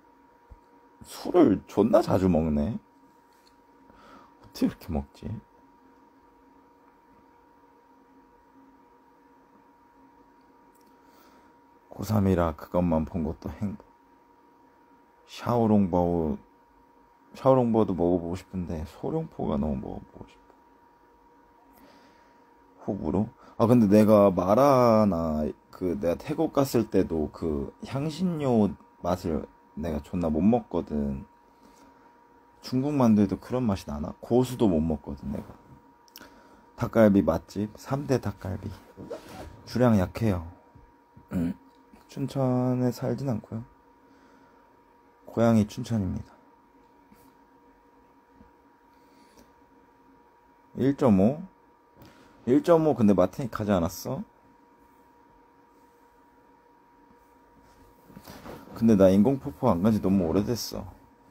술을 존나 자주 먹네. 어떻게 이렇게 먹지? 고3이라 그것만 본 것도 행복. 샤오롱바오도 먹어보고 싶은데 소룡포가 너무 먹어보고 싶어. 호불호? 근데 내가 마라나 내가 태국 갔을 때도 그 향신료 맛을 내가 존나 못 먹거든. 중국 만두에도 그런 맛이 나나? 고수도 못 먹거든 내가. 닭갈비 맛집 3대 닭갈비. 주량 약해요. 춘천에 살진 않고요. 고향이 춘천입니다. 1.5? 1.5 근데 마트닉 가지 않았어? 근데 나 인공포포 안 간지 너무 오래됐어.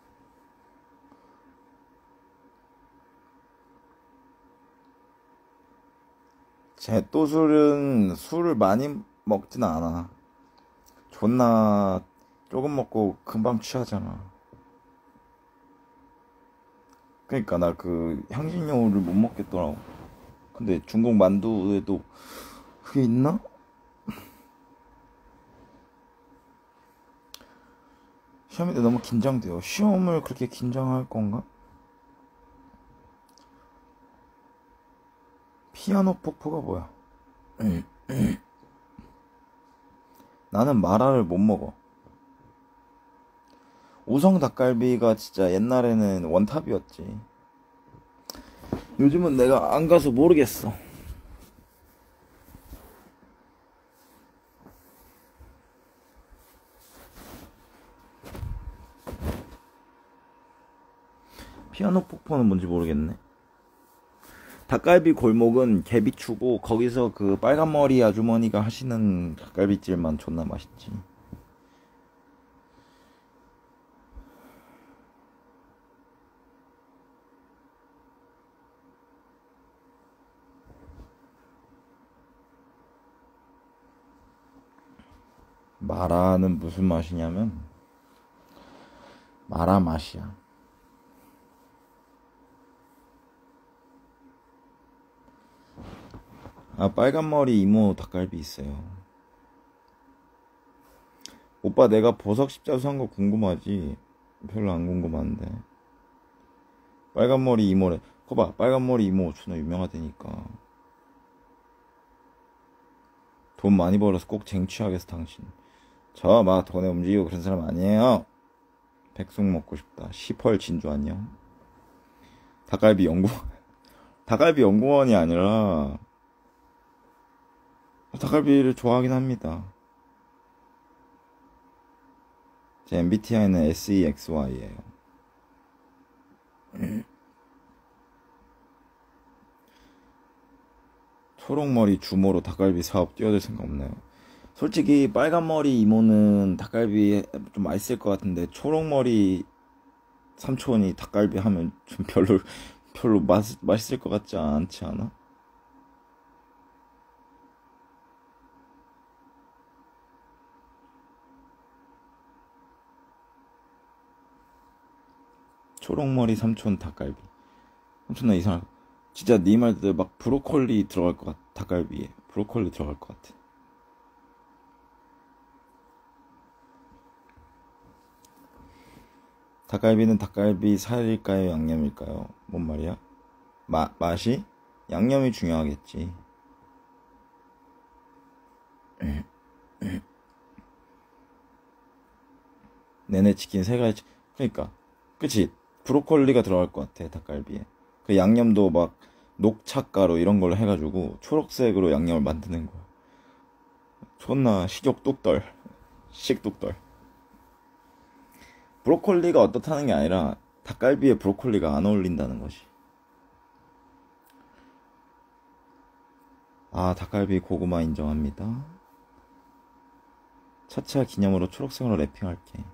제 또술은 술을 많이 먹진 않아. 존나 조금 먹고 금방 취하잖아. 그러니까 나 그 향신료를 못 먹겠더라고. 근데 중국 만두에도 그게 있나? 시험인데 너무 긴장돼요. 시험을 그렇게 긴장할 건가? 피아노 폭포가 뭐야? 나는 마라를 못 먹어. 우성 닭갈비가 진짜 옛날에는 원탑이었지. 요즘은 내가 안 가서 모르겠어. 피아노 폭포는 뭔지 모르겠네. 닭갈비 골목은 개비추고 거기서 그 빨간머리 아주머니가 하시는 닭갈비집만 존나 맛있지. 마라는 무슨 맛이냐면 마라 맛이야. 빨간머리 이모 닭갈비 있어요. 오빠 내가 보석 십자수 산 거 궁금하지? 별로 안 궁금한데. 빨간머리 이모래. 그거 봐, 빨간머리 이모 존나 유명하다니까. 돈 많이 벌어서 꼭 쟁취하겠어 당신. 저 막 돈에 움직이고 그런 사람 아니에요. 백숙 먹고 싶다. 시펄 진주 안녕. 닭갈비 연구원이 아니라 닭갈비를 좋아하긴 합니다. 제 MBTI는 SEXY예요. 초록머리 주모로 닭갈비 사업 뛰어들 생각 없나요? 솔직히 빨간머리 이모는 닭갈비 좀 맛있을 것 같은데 초록머리 삼촌이 닭갈비 하면 좀 별로 맛있을 것 같지 않지 않아? 초록머리 삼촌 닭갈비. 삼촌 나 이상할. 진짜 네 말대로 막 브로콜리 들어갈 것 같아. 닭갈비에 브로콜리 들어갈 것 같아. 닭갈비는 닭갈비 살일까요? 양념일까요? 뭔 말이야? 맛이? 양념이 중요하겠지. 내내 치킨 세 가지. 그러니까 그치. 브로콜리가 들어갈 것 같아 닭갈비에. 그 양념도 막 녹차가루 이런 걸로 해가지고 초록색으로 양념을 만드는 거야. 존나 식욕 뚝떨. 식뚝떨. 브로콜리가 어떻다는 게 아니라 닭갈비에 브로콜리가 안 어울린다는 것이. 아, 닭갈비 고구마 인정합니다. 차차 기념으로 초록색으로 랩핑할게.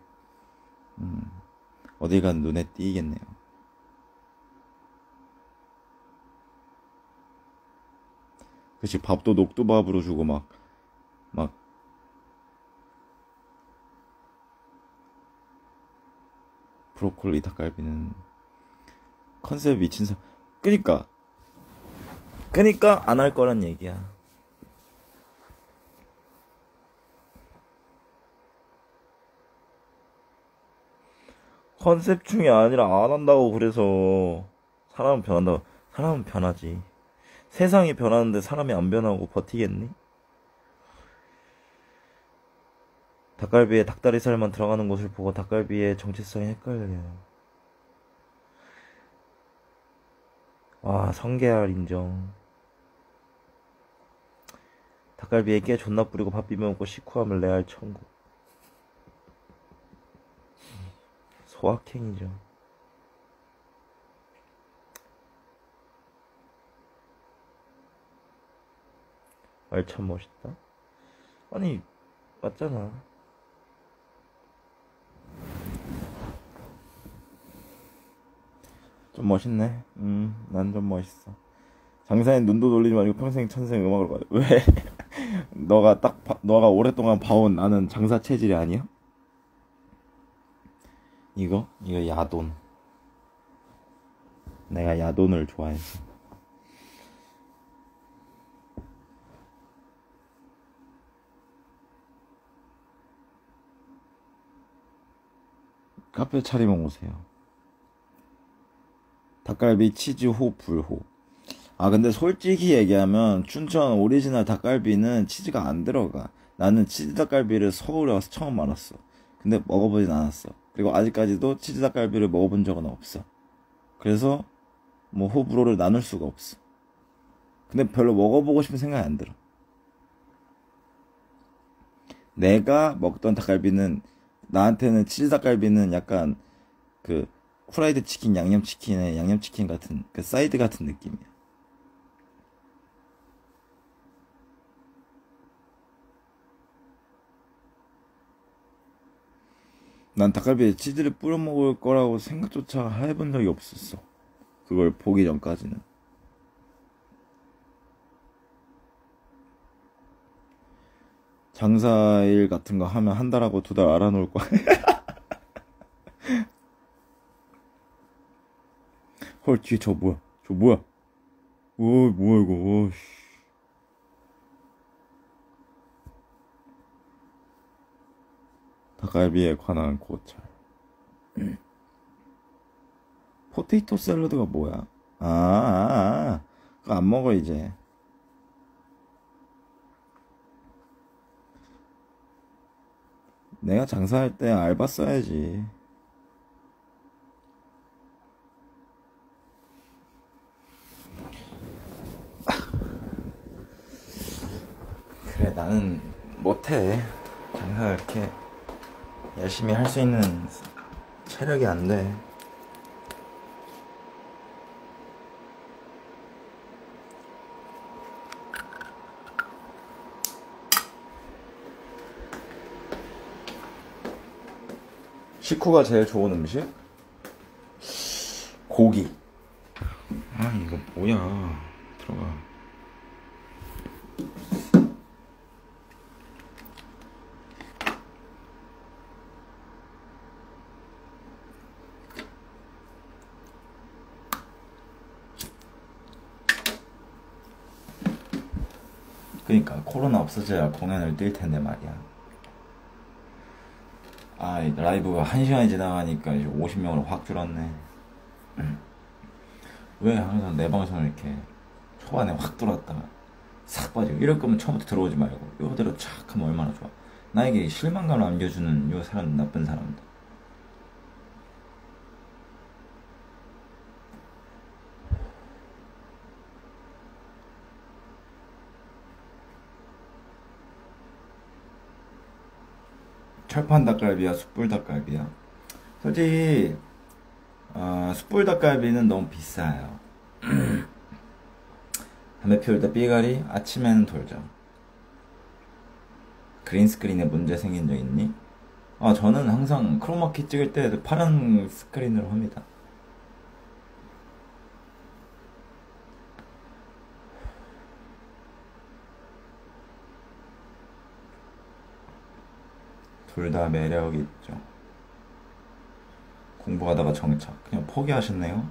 어디 간 눈에 띄겠네요. 그치, 밥도 녹두밥으로 주고 막 브로콜리 닭갈비는 컨셉 미친 그니까 안 할 거란 얘기야. 컨셉 중이 아니라 안 한다고. 그래서 사람은 변한다고. 사람은 변하지. 세상이 변하는데 사람이 안 변하고 버티겠니? 닭갈비에 닭다리살만 들어가는 곳을 보고 닭갈비의 정체성이 헷갈려요. 와, 성게알 인정. 닭갈비에 깨 존나 뿌리고 밥 비벼 먹고 식후하면 레알 천국. 소확행이죠. 말 참 멋있다. 아니, 맞잖아. 좀 멋있네. 난 좀 멋있어. 장사엔 눈도 돌리지 말고 평생 천생 음악으로 가자. 왜? 너가 오랫동안 봐온 나는 장사 체질이 아니야? 이거 야돈. 내가 야돈을 좋아해서. 카페 차리면 오세요. 닭갈비 치즈 호 불호. 아, 근데 솔직히 얘기하면 춘천 오리지널 닭갈비는 치즈가 안 들어가. 나는 치즈 닭갈비를 서울에 와서 처음 알았어. 근데 먹어보진 않았어. 그리고 아직까지도 치즈 닭갈비를 먹어본 적은 없어. 그래서 뭐 호불호를 나눌 수가 없어. 근데 별로 먹어보고 싶은 생각이 안 들어. 내가 먹던 닭갈비는, 나한테는 치즈 닭갈비는 약간 그 후라이드 치킨, 양념치킨의 양념치킨 같은 그 사이드 같은 느낌이야. 난 닭갈비에 치즈를 뿌려 먹을 거라고 생각조차 해본 적이 없었어. 그걸 보기 전까지는. 장사일 같은 거 하면 한 달하고 두 달 알아놓을 거야. 헐, 뒤에 저 뭐야? 뭐야 이거? 닭갈비에 관한 고찰. 포테이토 샐러드가 뭐야? 그거 안 먹어 이제. 내가 장사할 때 알바 써야지. 그래, 나는 못해. 장사 이렇게 열심히 할 수 있는 체력이 안 돼. 식후가 제일 좋은 음식? 고기. 아 이거 뭐야. 들어가. 그러니까 코로나 없어져야 공연을 뛸 텐데 말이야. 아 라이브가 1시간이 지나가니까 이제 50명으로 확 줄었네. 왜 항상 내 방송을 이렇게 초반에 확 들어왔다가 싹 빠지고, 이럴 거면 처음부터 들어오지 말고 이대로 착 하면 얼마나 좋아. 나에게 실망감을 안겨주는 요 사람, 나쁜 사람들. 철판 닭갈비야 숯불 닭갈비야? 솔직히 숯불 닭갈비는 너무 비싸요. 담배 피울 때 삐가리, 아침에는 돌죠. 그린스크린에 문제 생긴 적 있니? 저는 항상 크로마키 찍을 때 파란 스크린으로 합니다. 둘 다 매력이 있죠. 공부하다가 정착. 그냥 포기하셨네요?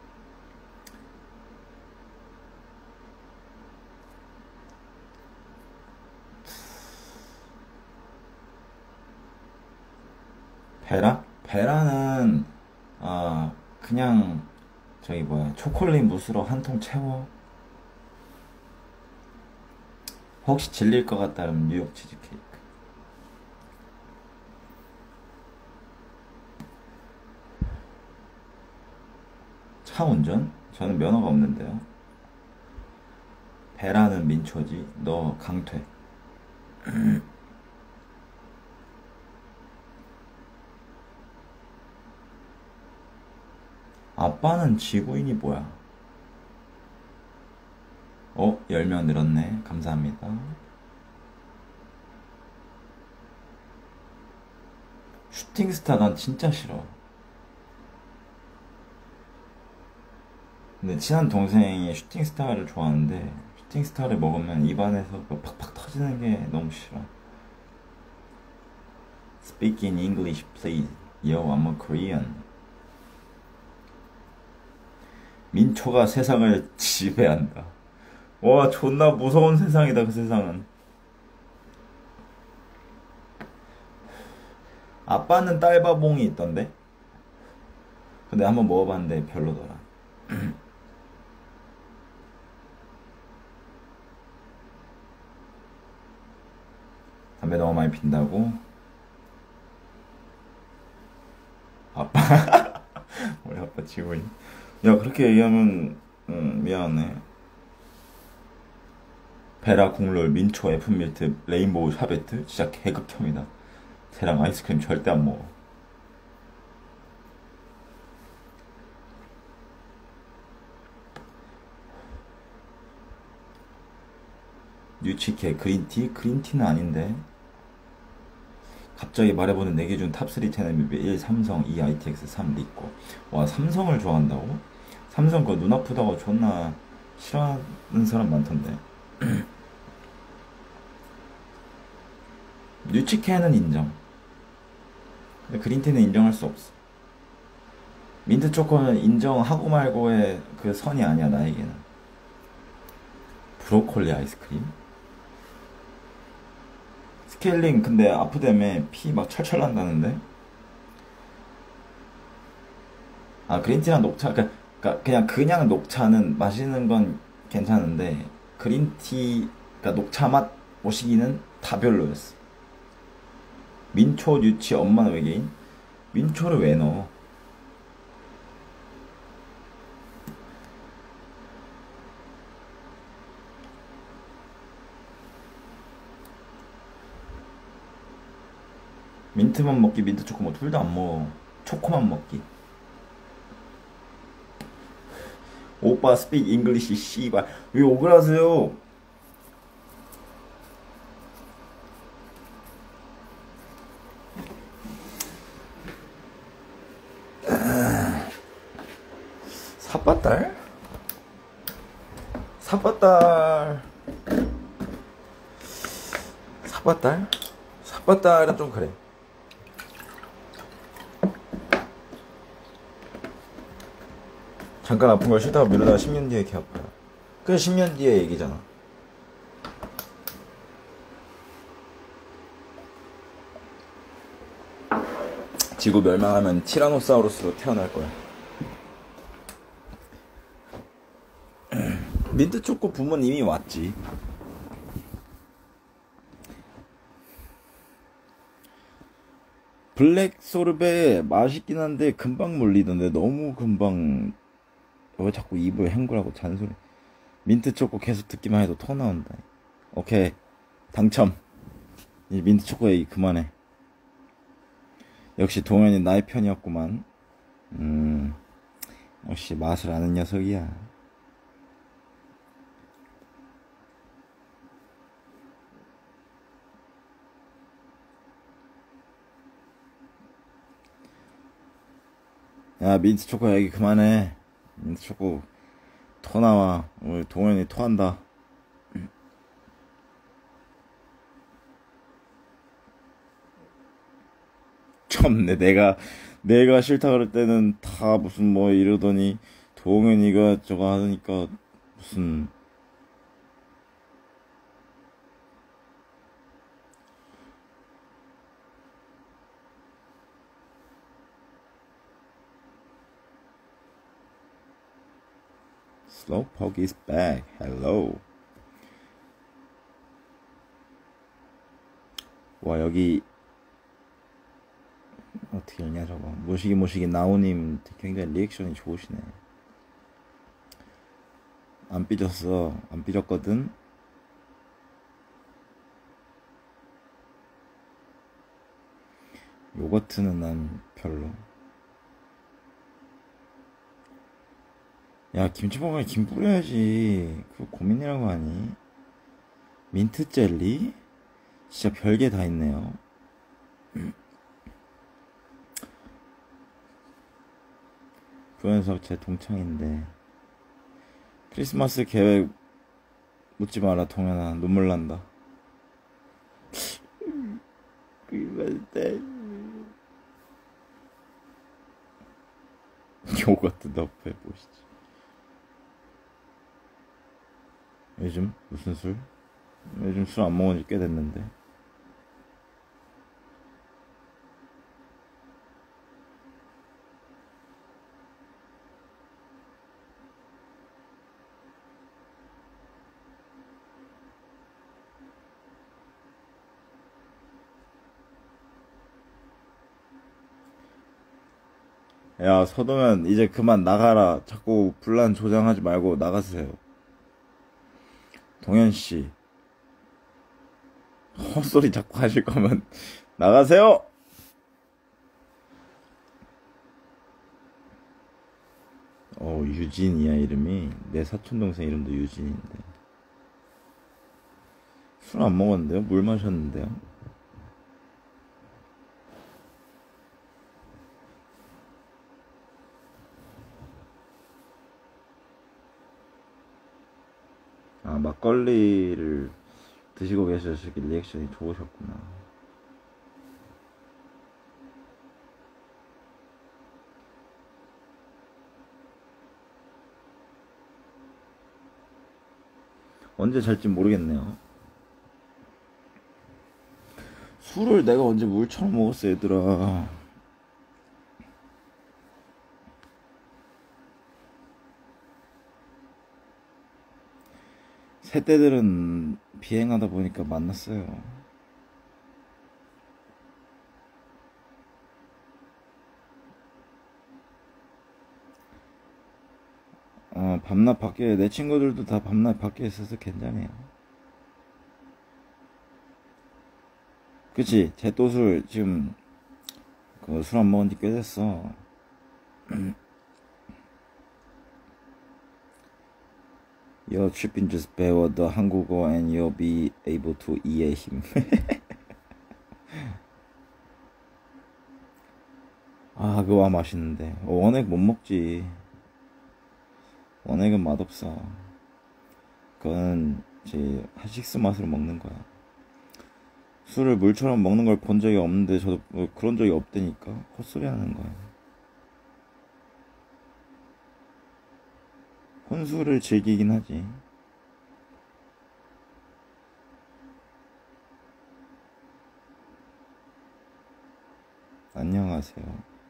베라? 베라는 그냥 저기 뭐야 초콜릿 무스로 한 통 채워. 혹시 질릴 것 같다면 뉴욕 치즈케이크. 차 운전? 저는 면허가 없는데요. 베라는 민초지. 너 강퇴. 아빠는 지구인이 뭐야? 10명 늘었네. 감사합니다. 슈팅스타 난 진짜 싫어. 근데 친한 동생이 슈팅스타를 좋아하는데, 슈팅스타를 먹으면 입안에서 팍팍 터지는 게 너무 싫어. Speak in English, please. Yo, I'm a Korean. 민초가 세상을 지배한다. 와, 존나 무서운 세상이다, 그 세상은. 아빠는 딸바봉이 있던데? 근데 한번 먹어봤는데 별로더라. 담배 너무 많이 핀다고? 아빠 우리 아빠 지구인. 야 그렇게 얘기하면 미안해. 베라 국룰 민초 애플밀트 레인보우 샤베트 진짜 개극혐이다. 쟤랑 아이스크림 절대 안 먹어. 뉴치케 그린티? 그린티는 아닌데. 갑자기 말해보는 4개 중 탑3 테레비비 1 삼성, 2 ITX, 3 니코. 와 삼성을 좋아한다고? 삼성 거 눈 아프다고 존나 싫어하는 사람 많던데. 뉴치케는 인정. 근데 그린티는 인정할 수 없어. 민트 초코는 인정하고 말고의 그 선이 아니야 나에게는. 브로콜리 아이스크림? 스케일링 근데 아프다며. 피 막 철철 난다는데. 그린티랑 녹차 그냥 녹차는 마시는 건 괜찮은데 그린티 녹차 맛 모시기는 다 별로였어. 민초 뉴치 엄마는 외계인? 민초를 왜 넣어? 민트만 먹기, 민트 초코 뭐 둘 다 안 먹어. 초코만 먹기. 오빠 스픽 잉글리시 씨발 왜 욕을 하세요? 삿바딸? 삿바딸. 삿바딸? 삿바딸은 좀 그래. 잠깐 아픈 걸 싫다고 미루다가 10년 뒤에 개 아파요. 그게 10년 뒤의 얘기잖아. 지구 멸망하면 티라노사우루스로 태어날 거야. 민트초코 붐은 이미 왔지. 블랙 소르베 맛있긴 한데 금방 물리던데. 너무 금방. 왜 자꾸 입을 헹구라고 잔소리. 민트초코 계속 듣기만 해도 토 나온다. 오케이, 당첨. 이제 민트초코 얘기 그만해. 역시 동현이 나의 편이었구만. 역시 맛을 아는 녀석이야. 야, 민트초코 얘기 그만해. 민트초코 토 나와. 우리 동현이 토한다. 참네. 내가 싫다 그럴 때는 다 무슨 뭐 이러더니 동현이가 저거 하니까 무슨. Slowpoke is back. Hello. 와, 여기 어떻게 읽냐 저거. 모시기 나우님 굉장히 리액션이 좋으시네. 안 삐졌어. 안 삐졌거든. 요거트는 난 별로. 야, 김치볶음에 김 뿌려야지. 그거 고민이라고 하니? 민트 젤리? 진짜 별게 다 있네요. 부연석 제 동창인데. 크리스마스 계획 묻지 마라 동현아. 눈물 난다. 요거트 너프 해보시지. 요즘 무슨 술? 요즘 술 안 먹은 지 꽤 됐는데. 야, 서동현 이제 그만 나가라. 자꾸 분란 조장하지 말고 나가세요. 동현씨, 헛소리 자꾸 하실 거면 나가세요. 유진이야 이름이. 내 사촌동생 이름도 유진인데. 술 안 먹었는데요? 물 마셨는데요? 아, 막걸리를 드시고 계셔서 리액션이 좋으셨구나. 언제 잘지 모르겠네요. 술을 내가 언제 물처럼 먹었어 얘들아. 새떼들은 비행하다 보니까 만났어요. 밤낮 밖에, 내 친구들도 다 밤낮 밖에 있어서 괜찮아요. 그치? 제 또술 지금 술 안 먹은 지 꽤 됐어. Your tripping just 배워 the 한국어 and you'll be able to 이해 힘. 아, 그거 맛있는데. 원액 못 먹지. 원액은 맛없어. 그건 제 하식스 맛으로 먹는 거야. 술을 물처럼 먹는 걸 본 적이 없는데 저도 뭐 그런 적이 없다니까 헛소리 하는 거야. 혼술을 즐기긴 하지. 안녕하세요.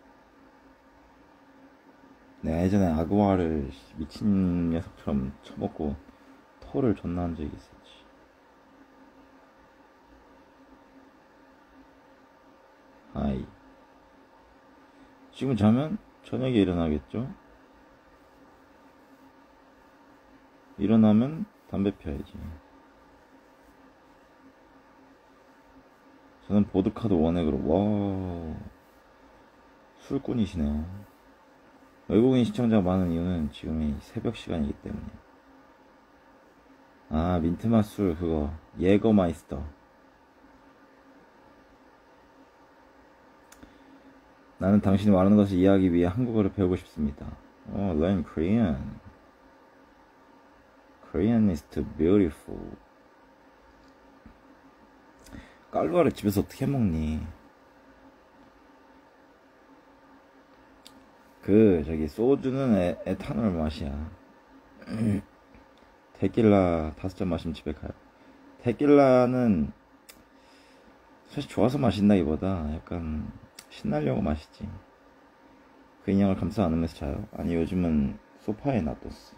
내가 예전에 아구아를 미친 녀석처럼 쳐먹고 토를 존나 한 적이 있었지. 하이. 지금 자면 저녁에 일어나겠죠? 일어나면 담배 펴야지. 저는 보드카도 원액으로. 와, 술꾼이시네요. 외국인 시청자가 많은 이유는 지금이 새벽 시간이기 때문에. 아, 민트맛 술 그거 예거마이스터. 나는 당신이 말하는 것을 이해하기 위해 한국어를 배우고 싶습니다. learn Korean. Korean is too beautiful. 깔루아를 집에서 어떻게 먹니? 저기 소주는 에탄올 맛이야. 데킬라 5잔 마시면 집에 가요. 데킬라는 사실 좋아서 마신다기보다 약간 신나려고 마시지. 그 인형을 감싸 안으면서 자요? 아니, 요즘은 소파에 놔뒀어.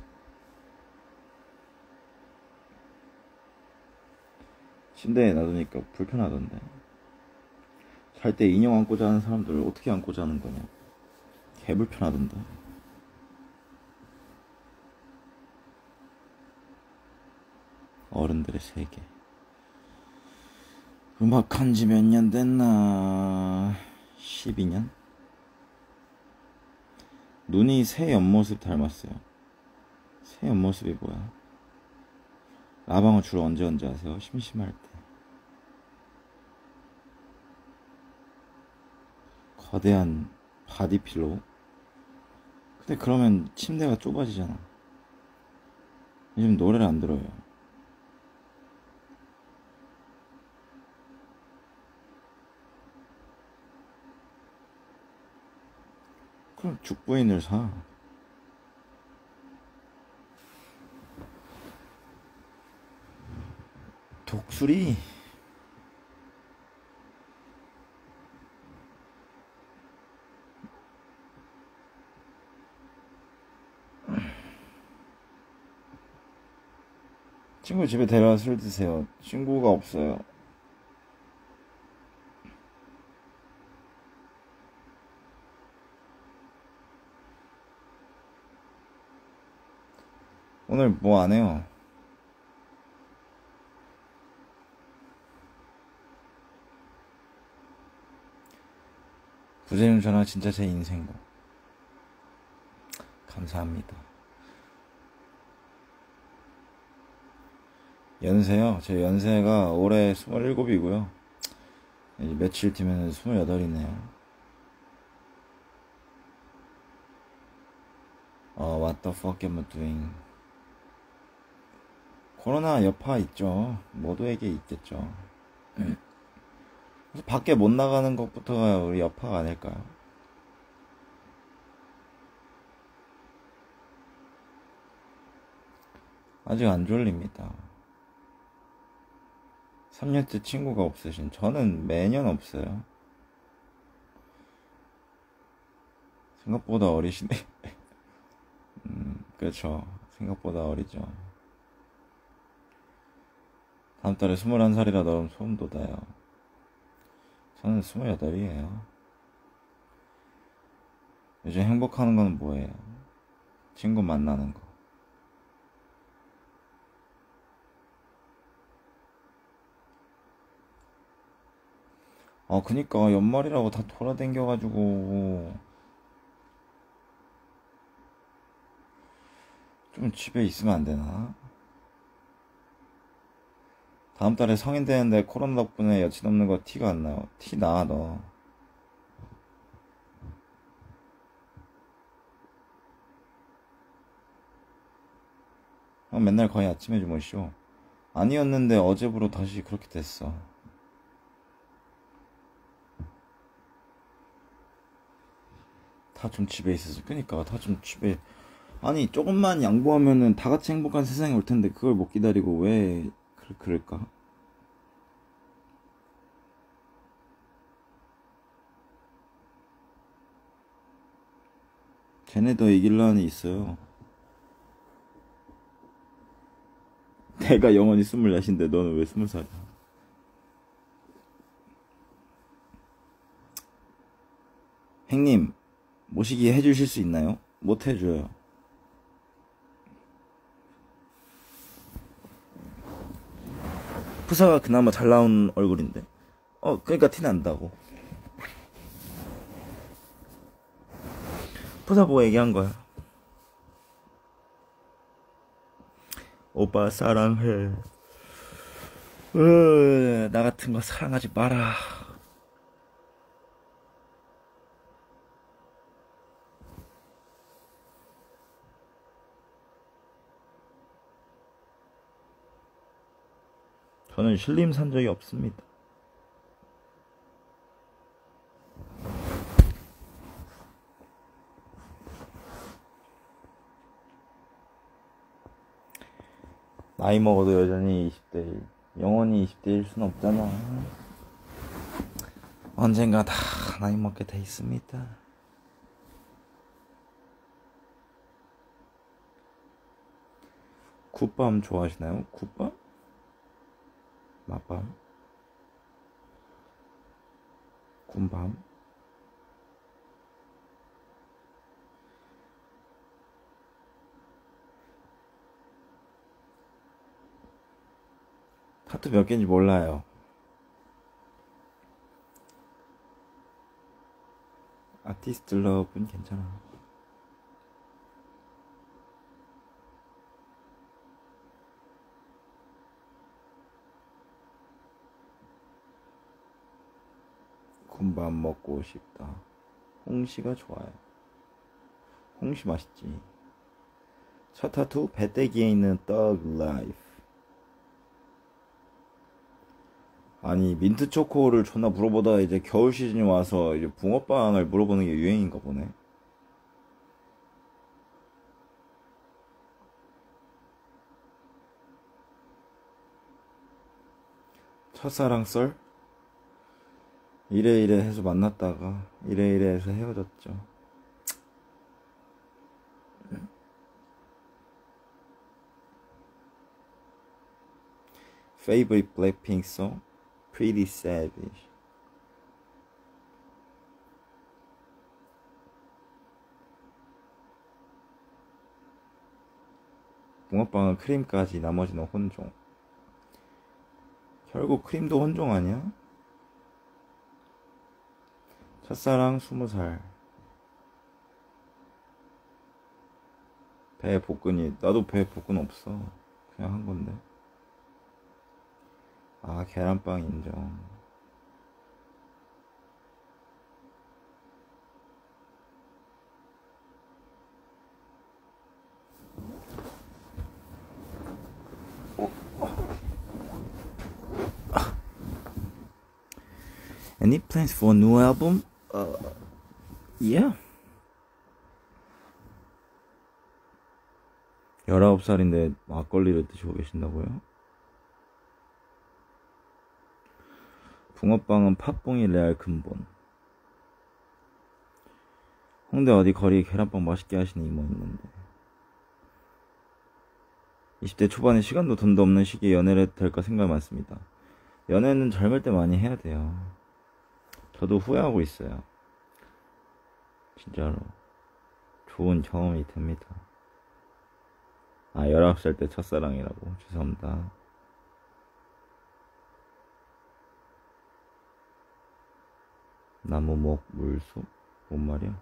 침대에 놔두니까 불편하던데. 잘 때 인형 안고 자는 사람들 어떻게 안고 자는 거냐. 개 불편하던데. 어른들의 세계. 음악 한 지 몇 년 됐나? 12년? 눈이 새 옆모습 닮았어요. 새 옆모습이 뭐야? 라방은 주로 언제 하세요? 심심할 때. 거대한 바디필로우? 근데 그러면 침대가 좁아지잖아. 요즘 노래를 안 들어요. 그럼 죽부인을 사. 독수리? 친구 집에 데려와 술 드세요. 친구가 없어요. 오늘 뭐 안 해요? 부재중 전화 진짜 제 인생고. 감사합니다. 연세요? 제 연세가 올해 27이고요. 이제 며칠 뒤면 28이네요. What the fuck am I doing? 코로나 여파 있죠. 모두에게 있겠죠. 그래서 밖에 못 나가는 것부터가 우리 여파가 아닐까요? 아직 안 졸립니다. 3년째 친구가 없으신. 저는 매년 없어요. 생각보다 어리시네. 그렇죠. 생각보다 어리죠. 다음 달에 21살이라 너무 소름 돋아요. 저는 28이에요. 요즘 행복하는 건 뭐예요? 친구 만나는 거. 그니까 연말이라고 다 돌아댕겨가지고 좀 집에 있으면 안 되나? 다음 달에 성인 되는데 코로나 덕분에 여친 없는 거 티가 안 나요. 티 나, 너. 형 맨날 거의 아침에 주무시오. 아니었는데 어제부로 다시 그렇게 됐어. 다 좀 집에 있어서. 그니까 다 좀 집에. 아니 조금만 양보하면은 다 같이 행복한 세상이 올 텐데 그걸 못 기다리고 왜 그럴까? 쟤네도 이길 난이 있어요. 내가 영원히 24인데 너는 왜 20살이야? 행님 모시기 해주실 수 있나요? 못 해줘요. 푸사가 그나마 잘 나온 얼굴인데. 그러니까 티난다고. 푸사 보고 얘기한 거야. 오빠 사랑해. 나 같은 거 사랑하지 마라. 저는 신림 산 적이 없습니다. 나이 먹어도 여전히 20대 1. 영원히 20대 1 수는 없잖아. 언젠가 다 나이 먹게 돼 있습니다. 굿밤 좋아하시나요? 굿밤? 맛밤? 군밤? 타투 몇 개인지 몰라요. 아티스트 러브는 괜찮아. 군밤 먹고 싶다. 홍시가 좋아요. 홍시 맛있지. 첫 타투 배때기에 있는 떡 라이프. 아니 민트 초코를 존나 물어보다가 이제 겨울 시즌이 와서 이제 붕어빵을 물어보는 게 유행인가 보네. 첫사랑 썰? 이래 해서 만났다가 이래 해서 헤어졌죠. Favorite Blackpink song? Pretty Savage. 붕어빵은 크림까지 나머지는 혼종. 결국 크림도 혼종 아니야? 첫사랑 20살. 배 복근이. 나도 배 복근 없어. 그냥 한 건데. 아 계란빵 인정. Any plans for a new album? Yeah. 19살인데 막걸리를 드시고 계신다고요? 붕어빵은 팥붕이 레알 근본. 홍대 어디 거리에 계란빵 맛있게 하시는 이모 있는데. 20대 초반에 시간도 돈도 없는 시기에 연애를 해도 될까 생각이 많습니다. 연애는 젊을 때 많이 해야 돼요. 저도 후회하고 있어요. 진짜로 좋은 경험이 됩니다. 19살 때 첫사랑이라고. 죄송합니다. 나무목 물소? 뭔 말이야?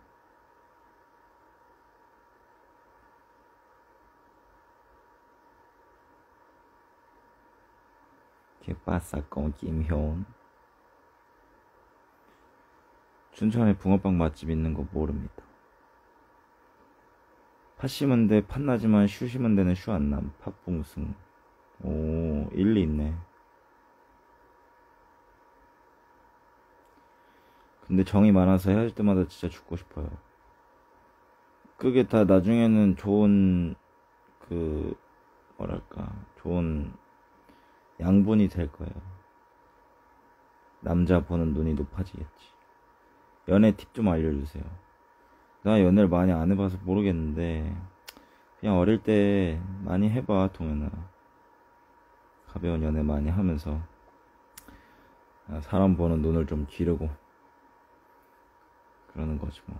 개빠싸꺼 김효은. 춘천에 붕어빵 맛집 있는 거 모릅니다. 팥심은 데 팥나지만 슈심은 데는 슈 안남. 팥붕승. 오, 일리 있네. 근데 정이 많아서 헤어질 때마다 진짜 죽고 싶어요. 그게 다 나중에는 좋은, 그, 뭐랄까, 좋은 양분이 될 거예요. 남자 보는 눈이 높아지겠지. 연애 팁 좀 알려주세요. 나 연애를 많이 안 해봐서 모르겠는데, 그냥 어릴 때 많이 해봐, 동현아. 가벼운 연애 많이 하면서, 사람 보는 눈을 좀 기르고, 그러는 거지 뭐.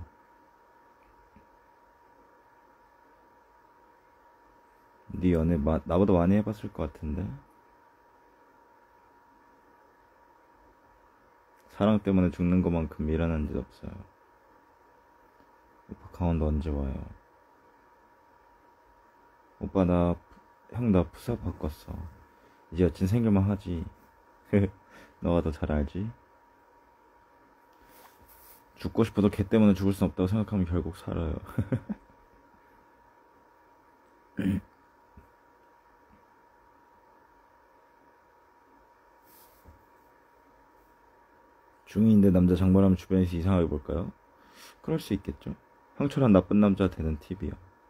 네 연애 나보다 많이 해봤을 것 같은데. 사랑 때문에 죽는 것만큼 미련한 일 없어요. 오빠 강원도 언제 와요? 오빠 형 나 푸사 바꿨어. 이제 여친 생길만 하지. 너가 더 잘 알지? 죽고 싶어도 걔 때문에 죽을 순 없다고 생각하면 결국 살아요. 중이인데 남자 장발하면 주변에서 이상하게 볼까요? 그럴 수 있겠죠. 형처럼 나쁜 남자 되는 팁이요.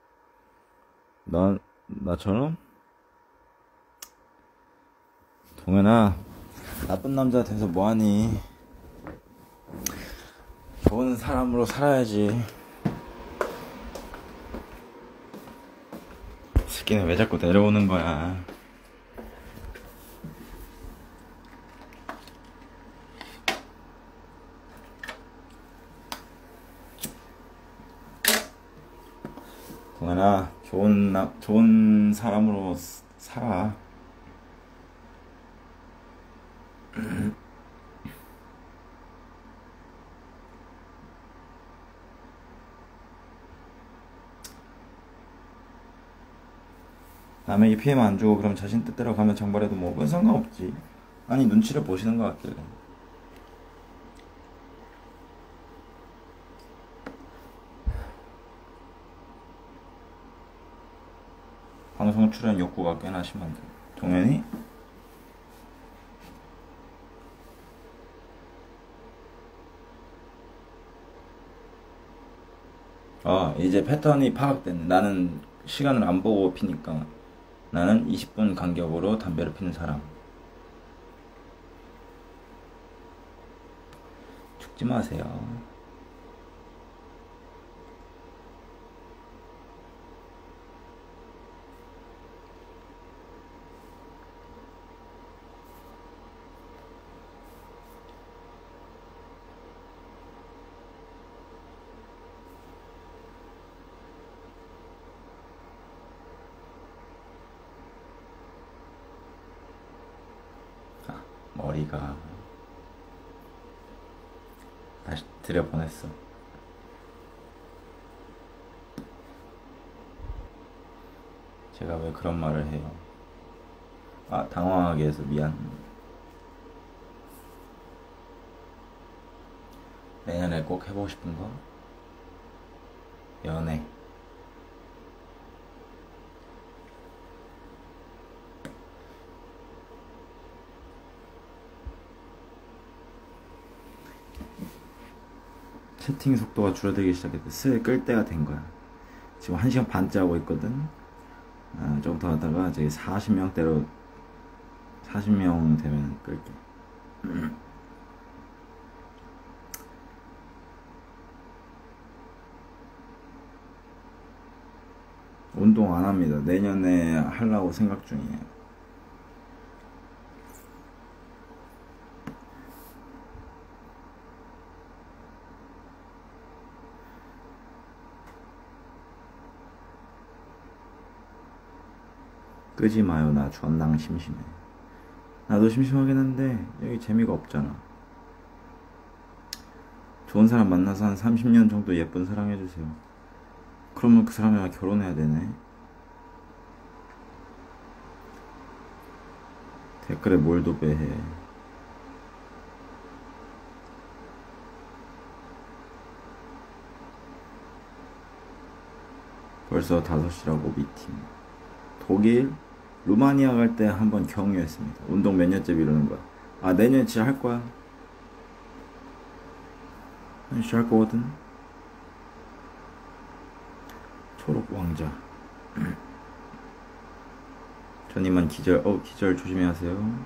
나처럼? 동현아, 나쁜 남자 돼서 뭐하니? 좋은 사람으로 살아야지. 새끼는 왜 자꾸 내려오는 거야? 동현아, 좋은 사람으로 살아. 남에게 피해만 안 주고 그럼 자신 뜻대로 가면 장발해도 뭐 그건 상관없지. 아니 눈치를 보시는 것 같길래. 방송 출연 욕구가 꽤나 심한데. 동현이? 이제 패턴이 파악됐네. 나는 시간을 안 보고 피니까. 나는 20분 간격으로 담배를 피는 사람. 죽지 마세요. 머리가 다시 들여보냈어. 제가 왜 그런 말을 해요? 당황하게 해서 미안. 내년에 꼭 해보고 싶은 거? 연애. 채팅 속도가 줄어들기 시작했대. 슬 끌 때가 된 거야. 지금 1시간 반째 하고 있거든. 조금 더 하다가 저기 40명 되면 끌게. 운동 안 합니다. 내년에 하려고 생각 중이에요. 끄지 마요. 나 존랑 심심해. 나도 심심하긴 한데 여기 재미가 없잖아. 좋은 사람 만나서 한 30년 정도 예쁜 사랑 해주세요. 그러면 그 사람이랑 결혼해야 되네. 댓글에 몰도배해. 벌써 5시라고 미팅. 독일, 루마니아 갈 때 한번 경유했습니다. 운동 몇 년째 미루는 거야. 아, 내년에 진짜 할 거야. 진짜 할 거거든. 초록 왕자. 전이만 기절 조심히 하세요.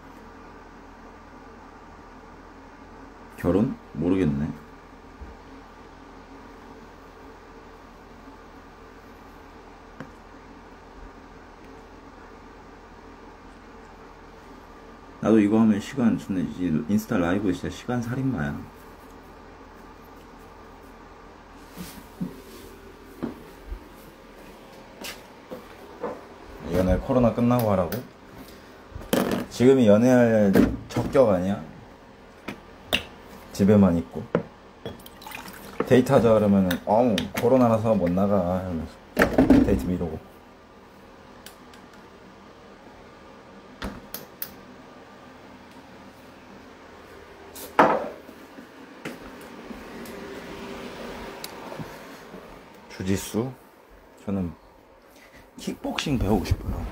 결혼? 모르겠네. 나도 이거 하면 시간 존나 인스타 라이브 진짜 시간 살인마야. 연애 코로나 끝나고 하라고? 지금이 연애할 적격 아니야? 집에만 있고 데이트하자 그러면은 코로나라서 못 나가 이러면서 데이트 미루고. 주짓수? 저는 킥복싱 배우고 싶어요.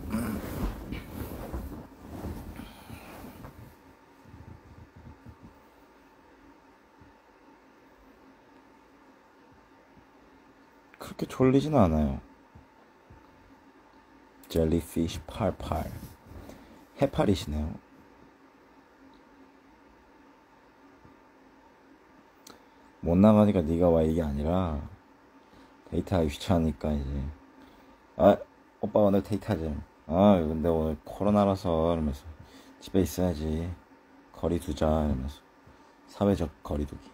그렇게 졸리지는 않아요. 젤리피쉬 88 해파리시네요. 못 나가니까 네가 와 이게 아니라 데이트하기 귀찮으니까 이제 오빠 오늘 데이트하자. 근데 오늘 코로나라서 이러면서 집에 있어야지. 거리 두자 이러면서 사회적 거리 두기.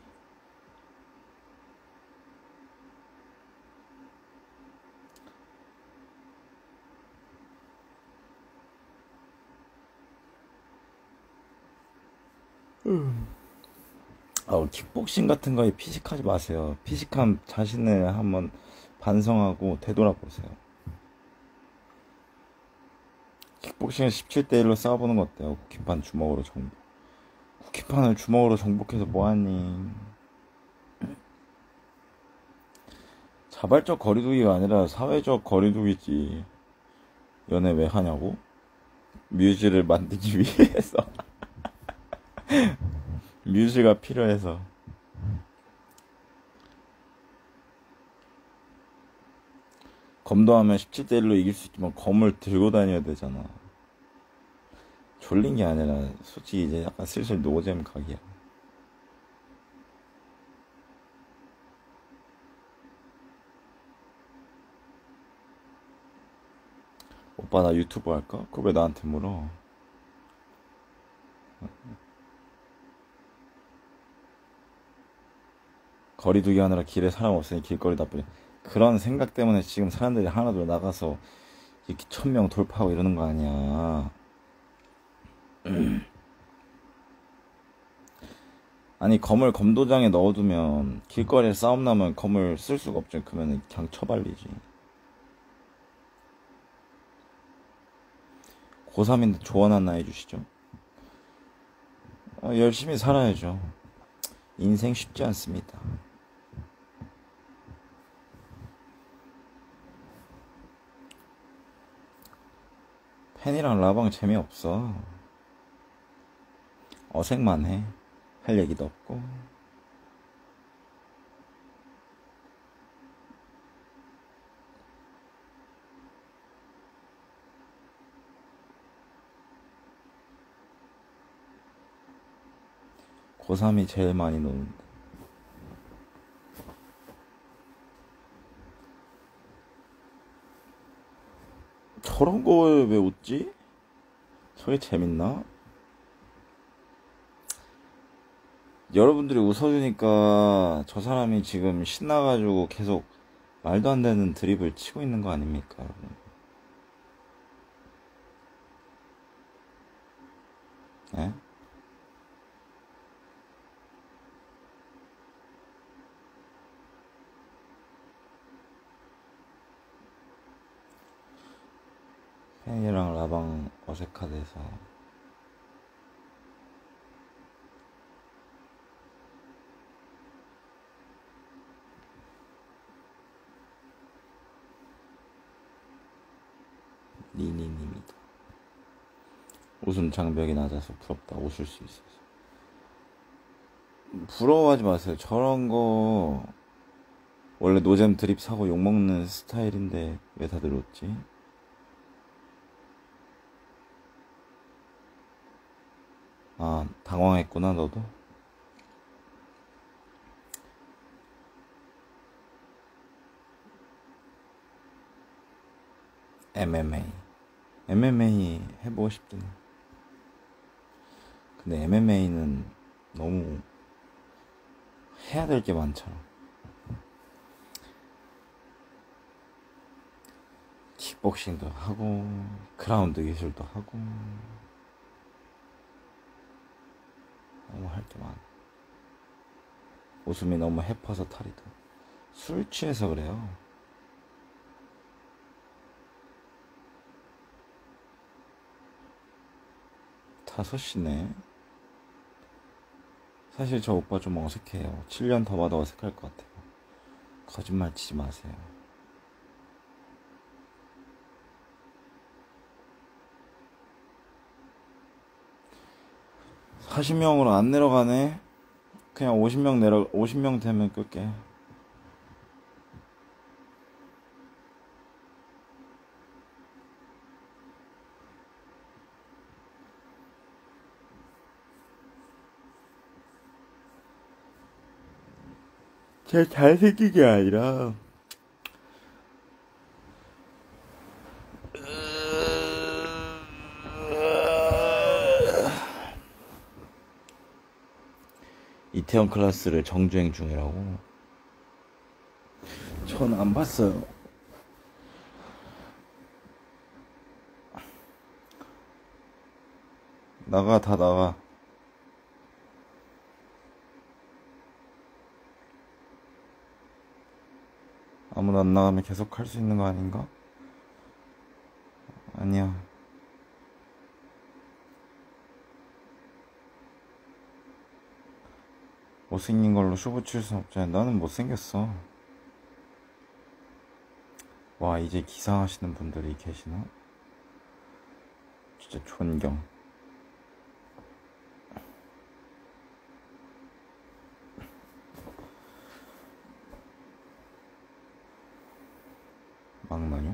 킥복싱 같은 거에 피식하지 마세요. 피식한 자신을 한번 반성하고 되돌아보세요. 킥복싱을 17대1로 싸워보는 거 어때요? 쿠키판 주먹으로 정복. 쿠키판을 주먹으로 정복해서 뭐하니? 자발적 거리두기가 아니라 사회적 거리두기지. 연애 왜 하냐고? 뮤즈를 만들기 위해서. 뮤즈가 필요해서. 검도 하면 17대1로 이길 수 있지만 검을 들고 다녀야 되잖아. 졸린 게 아니라 솔직히 이제 약간 슬슬 노잼 각이야. 오빠 나 유튜브 할까? 그거 왜 나한테 물어? 거리두기 하느라 길에 사람 없으니 길거리 나쁘니. 그런 생각 때문에 지금 사람들이 하나둘 나가서 이렇게 1000명 돌파하고 이러는 거 아니야. 아니 검을 검도장에 넣어두면 길거리에 싸움 나면 검을 쓸 수가 없죠. 그러면 그냥 처발리지. 고3인데 조언 하나 해주시죠. 열심히 살아야죠. 인생 쉽지 않습니다. 팬이랑 라방 재미없어. 어색만 해. 할 얘기도 없고. 고3이 제일 많이 노는데. 저런 거에 왜 웃지? 저게 재밌나? 여러분들이 웃어주니까 저 사람이 지금 신나가지고 계속 말도 안 되는 드립을 치고 있는 거 아닙니까, 여러분? 예? 팬이랑 라방 어색하대서. 니니님이다. 웃음 장벽이 낮아서 부럽다. 웃을 수 있어서. 부러워하지 마세요. 저런 거 원래 노잼 드립 사고 욕먹는 스타일인데 왜 다들 웃지? 아, 당황했구나 너도? MMA 해보고 싶긴 해. 근데 MMA는 너무 해야 될 게 많잖아. 킥복싱도 하고 그라운드 기술도 하고 너무 할 게 많아. 웃음이 너무 해퍼서 탈이다. 술 취해서 그래요. 5시네. 사실 저 오빠 좀 어색해요. 7년 더 봐도 어색할 것 같아요. 거짓말 치지 마세요. (40명으로) 안 내려가네. 그냥 50명 되면 끌게. 제 잘생긴 게 아니라 이태원 클래스를 정주행 중이라고. 전 안 봤어요. 나가, 다 나가. 아무도 안 나가면 계속 할 수 있는 거 아닌가? 아니야. 못생긴 걸로 쇼 붙일 순 없잖아. 나는 못생겼어. 와, 이제 기상하시는 분들이 계시나? 진짜 존경. 막나요?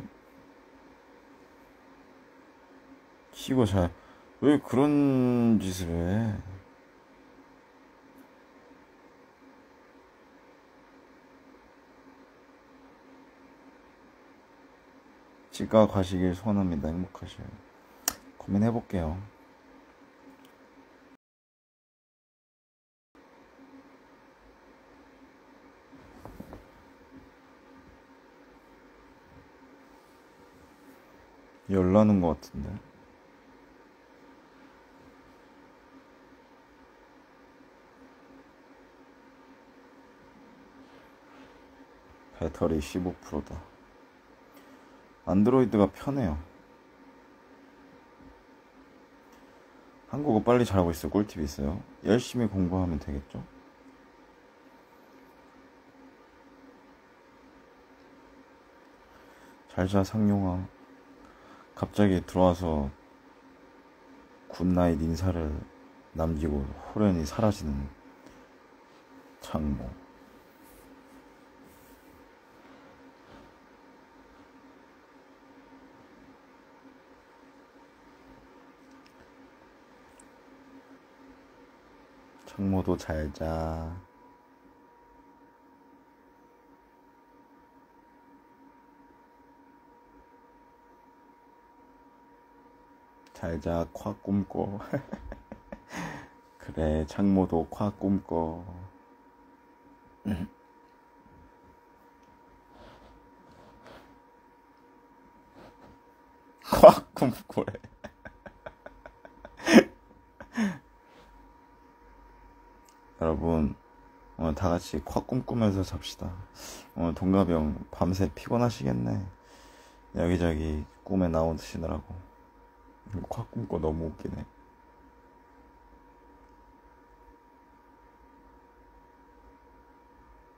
키고 왜 그런 짓을 해? 치과 가시길 소원합니다. 행복하셔요. 고민해볼게요. 열나는 것 같은데. 배터리 15%다. 안드로이드가 편해요. 한국어 빨리 잘하고 있어. 꿀팁 있어요. 열심히 공부하면 되겠죠? 잘자 상용아. 갑자기 들어와서 굿나잇 인사를 남기고 호련히 사라지는 창모. 창모도 잘자. 잘자. 콱 꿈꿔. 그래, 창모도 콱 꿈꿔. 콱 꿈꿔래. 여러분, 오늘 다 같이 콱 꿈꾸면서 잡시다. 오늘 동갑이 형 밤새 피곤하시겠네. 여기저기 꿈에 나오시느라고. 콱 꿈꿔 너무 웃기네.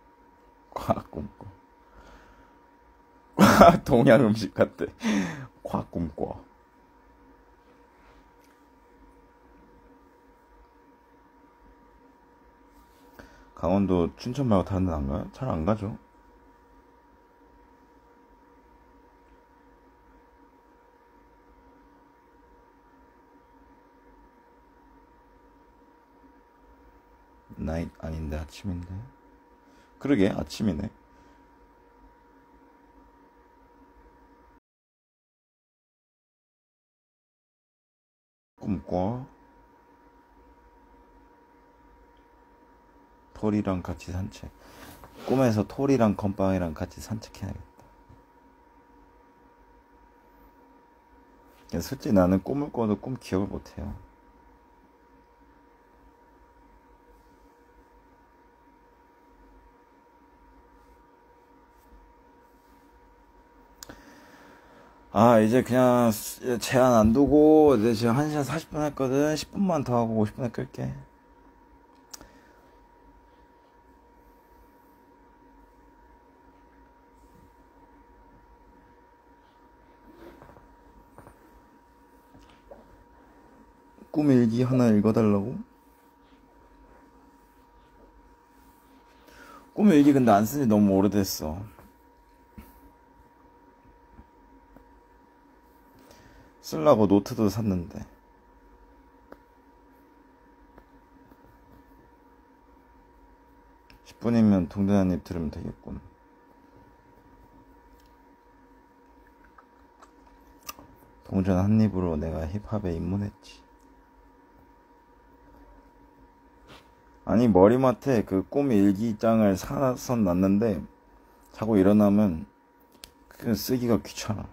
콱 꿈꿔. 동양 음식 같대. 콱 콱 꿈꿔. 강원도 춘천 말고 다른 데 안 가요? 잘 안 가죠. 나잇 아닌데 아침인데. 그러게 아침이네. 꿈꿔. 토리랑 같이 산책. 꿈에서 토리랑 건빵이랑 같이 산책해야겠다. 솔직히 나는 꿈을 꿔도 꿈 기억을 못해요. 아 이제 그냥 제한 안 두고 이제 지금 1시간 40분 했거든. 10분만 더 하고 50분에 끌게. 꿈 일기 하나 읽어달라고? 꿈 일기 근데 안 쓴지 너무 오래됐어. 쓰려고 노트도 샀는데. (10분이면) 동전 한 입 들으면 되겠군. 동전 한 입으로 내가 힙합에 입문했지. 아니 머리맡에 그 꿈 일기장을 사서 놨는데 자고 일어나면 그 쓰기가 귀찮아.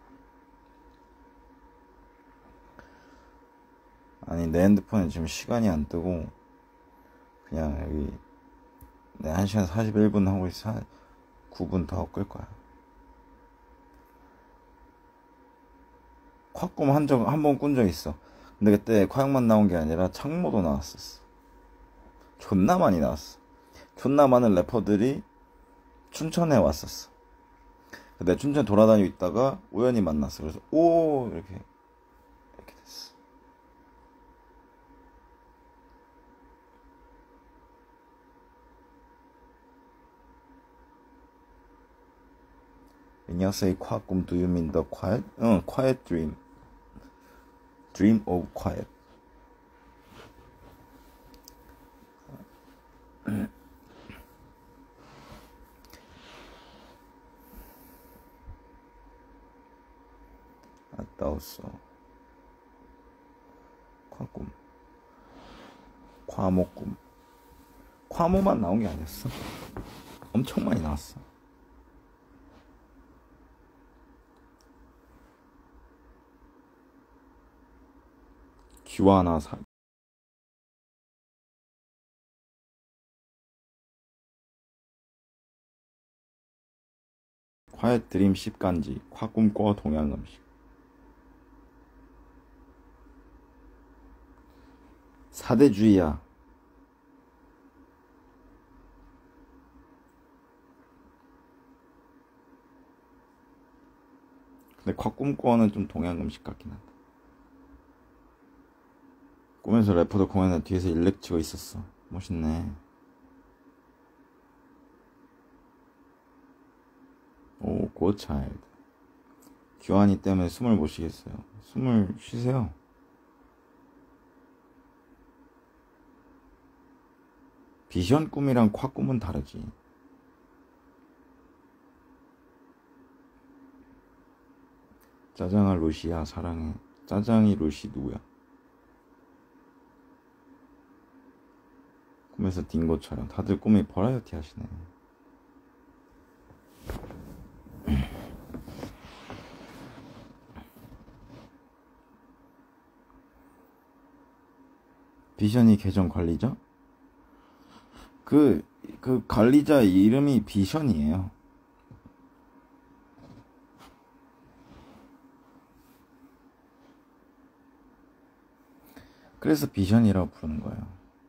아니 내 핸드폰에 지금 시간이 안 뜨고 그냥 여기 내 1시간 41분 하고 있어. 한 9분 더 끌 거야. 콱꿈 한 번 꾼 적 있어. 근데 그때 콱만 나온 게 아니라 창모도 나왔었어. 존나 많이 나왔어. 존나 많은 래퍼들이 춘천에 왔었어. 내가 춘천 돌아다니고 있다가 우연히 만났어. 그래서 오 이렇게 됐어. When you say 콱꿈, do you mean the quiet? Quiet dream. Dream of quiet. 아따웠어. 콱꿈. 과목꿈. 과모만 나온 게 아니었어. 엄청 많이 나왔어. 귀화나 사. 콰이트 드림 10간지. 콱꿈꿔 동양음식. 사대주의야. 근데 콱꿈꿔는 좀 동양음식 같긴 한데. 꿈에서 래퍼도 공연에 뒤에서 일렉 치고 있었어. 멋있네. 오, 고차일드. 규환이 때문에 숨을 못 쉬겠어요. 숨을 쉬세요. 비전 꿈이랑 콱꿈은 다르지. 짜장아 루시야 사랑해. 짜장이 루시 누구야? 꿈에서 딩고처럼. 다들 꿈이 버라이어티 하시네. 비션이 계정 관리자? 그 관리자 이름이 비션이에요. 그래서 비션이라고 부르는 거예요.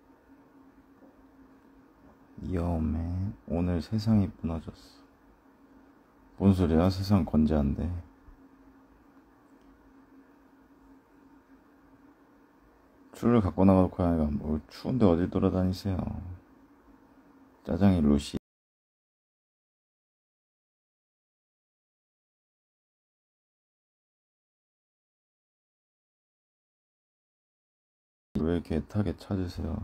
위험해. 오늘 세상이 무너졌어. 뭔 소리야? 세상 건재한데. 추를 갖고 나가도 고양이가 뭘 추운데 어딜 돌아다니세요. 짜장이 로시. 왜 이렇게 애타게 찾으세요?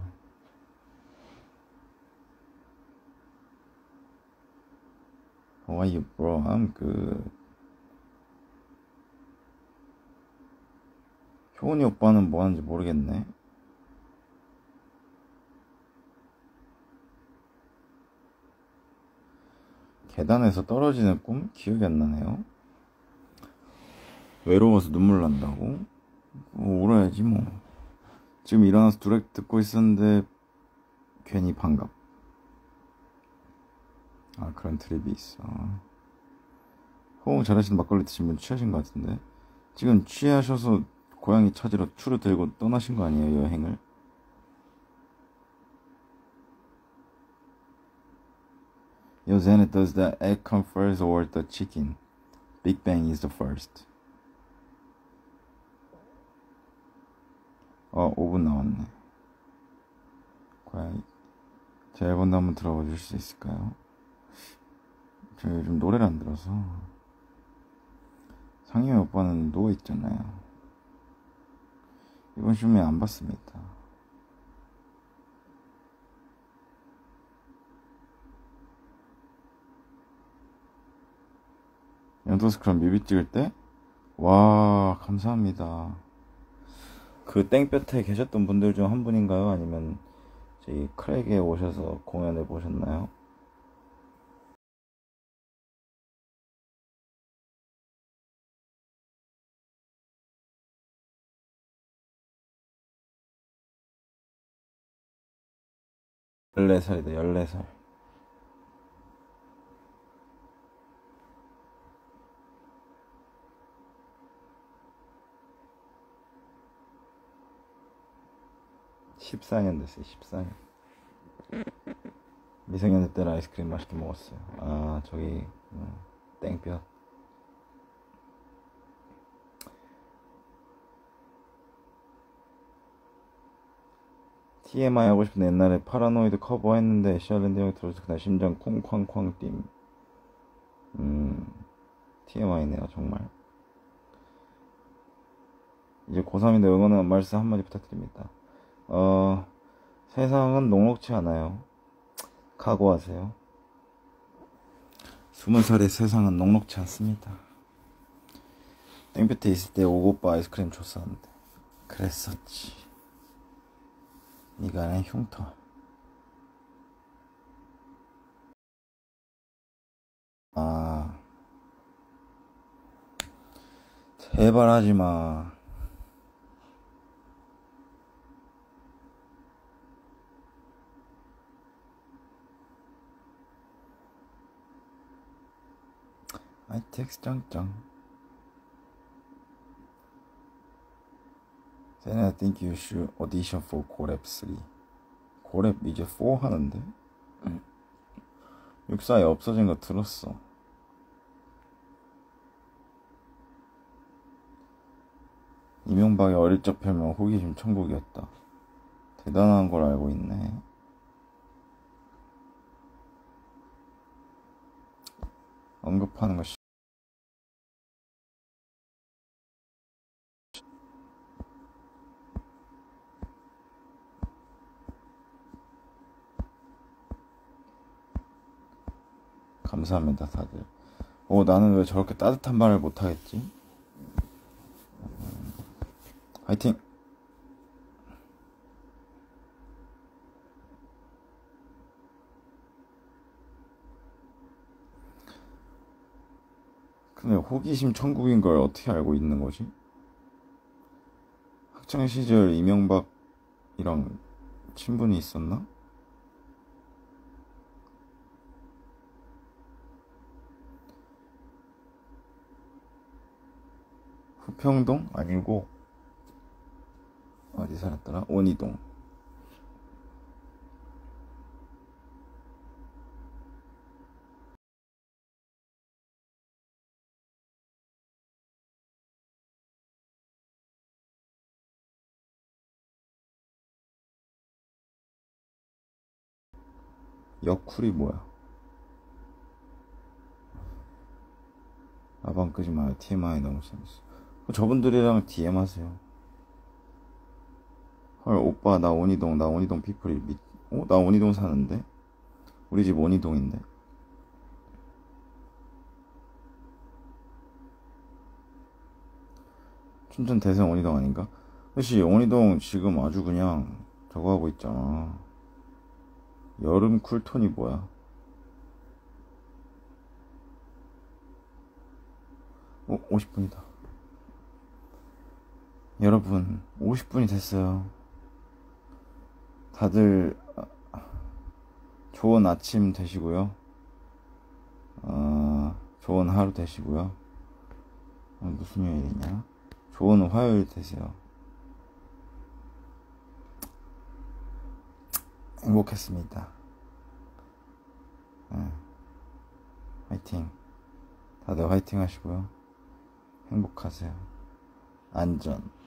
How are you, bro? I'm good. 효은이 오빠는 뭐 하는지 모르겠네. 계단에서 떨어지는 꿈? 기억이 안 나네요. 외로워서 눈물 난다고? 울어야지 뭐. 지금 일어나서 드랙 듣고 있었는데 괜히 반갑. 아, 그런 트립이 있어. 호응 잘하시는 막걸리 드신 분 취하신 것 같은데. 지금 취하셔서 고양이 찾으러 추를 들고 떠나신 거 아니에요, 여행을? Yo, Zenith, does the egg come first or the chicken? Big Bang is the first. 5분 남았네. 고양이 제 앨범도 한번 들어봐 주실 수 있을까요? 제가 요즘 노래를 안 들어서. 상희 오빠는 누워있잖아요. 이번 춤에 안 봤습니다. 연도스크럼 뮤비 찍을 때? 와, 감사합니다. 그 땡볕에 계셨던 분들 중 한 분인가요? 아니면 저희 크랙에 오셔서 공연을 보셨나요? 열네 살이다, 14살. (14년) 됐어요. 14년. 미성년자 때는 아이스크림 맛있게 먹었어요. 아, 저기 땡볕. TMI 하고 싶은데 옛날에 파라노이드 커버했는데 시알랜드 형이 들어서 그날 심장 쿵쾅쾅 띵. TMI네요 정말. 이제 고3인데 응원의 말씀 한마디 부탁드립니다. 세상은 녹록치 않아요. 각오하세요. 20살의 세상은 녹록치 않습니다. 땡볕에 있을 때 오고빠 아이스크림 줬었는데 그랬었지. 니가 내 흉터. 아, 제발 하지마. 아이텍스 짱짱. Then I think you should audition for 고랩 3. 고랩 이제 4 하는데? 6사에 없어진 거 들었어. 이명박의 어릴 적 별명 호기심 천국이었다. 대단한 걸 알고 있네. 언급하는 거 감사합니다 다들. 나는 왜 저렇게 따뜻한 말을 못하겠지? 화이팅! 근데 호기심 천국인 걸 어떻게 알고 있는 거지? 학창시절 이명박이랑 친분이 있었나? 후평동? 아니고 어디 살았더라? 원희동. 여쿨이 뭐야? 라방 끄지 마요. TMI 너무 재밌어. 저분들이랑 DM 하세요. 헐, 오빠, 나 온이동 피플이 나 온이동 사는데? 우리 집 온이동인데? 춘천 대성 온이동 아닌가? 혹시 온이동 지금 아주 그냥 저거 하고 있잖아. 여름 쿨톤이 뭐야? 50분이다. 여러분, 50분이 됐어요. 다들 좋은 아침 되시고요. 좋은 하루 되시고요. 무슨 요일이냐? 좋은 화요일 되세요. 행복했습니다. 화이팅. 다들 화이팅 하시고요. 행복하세요. 안전.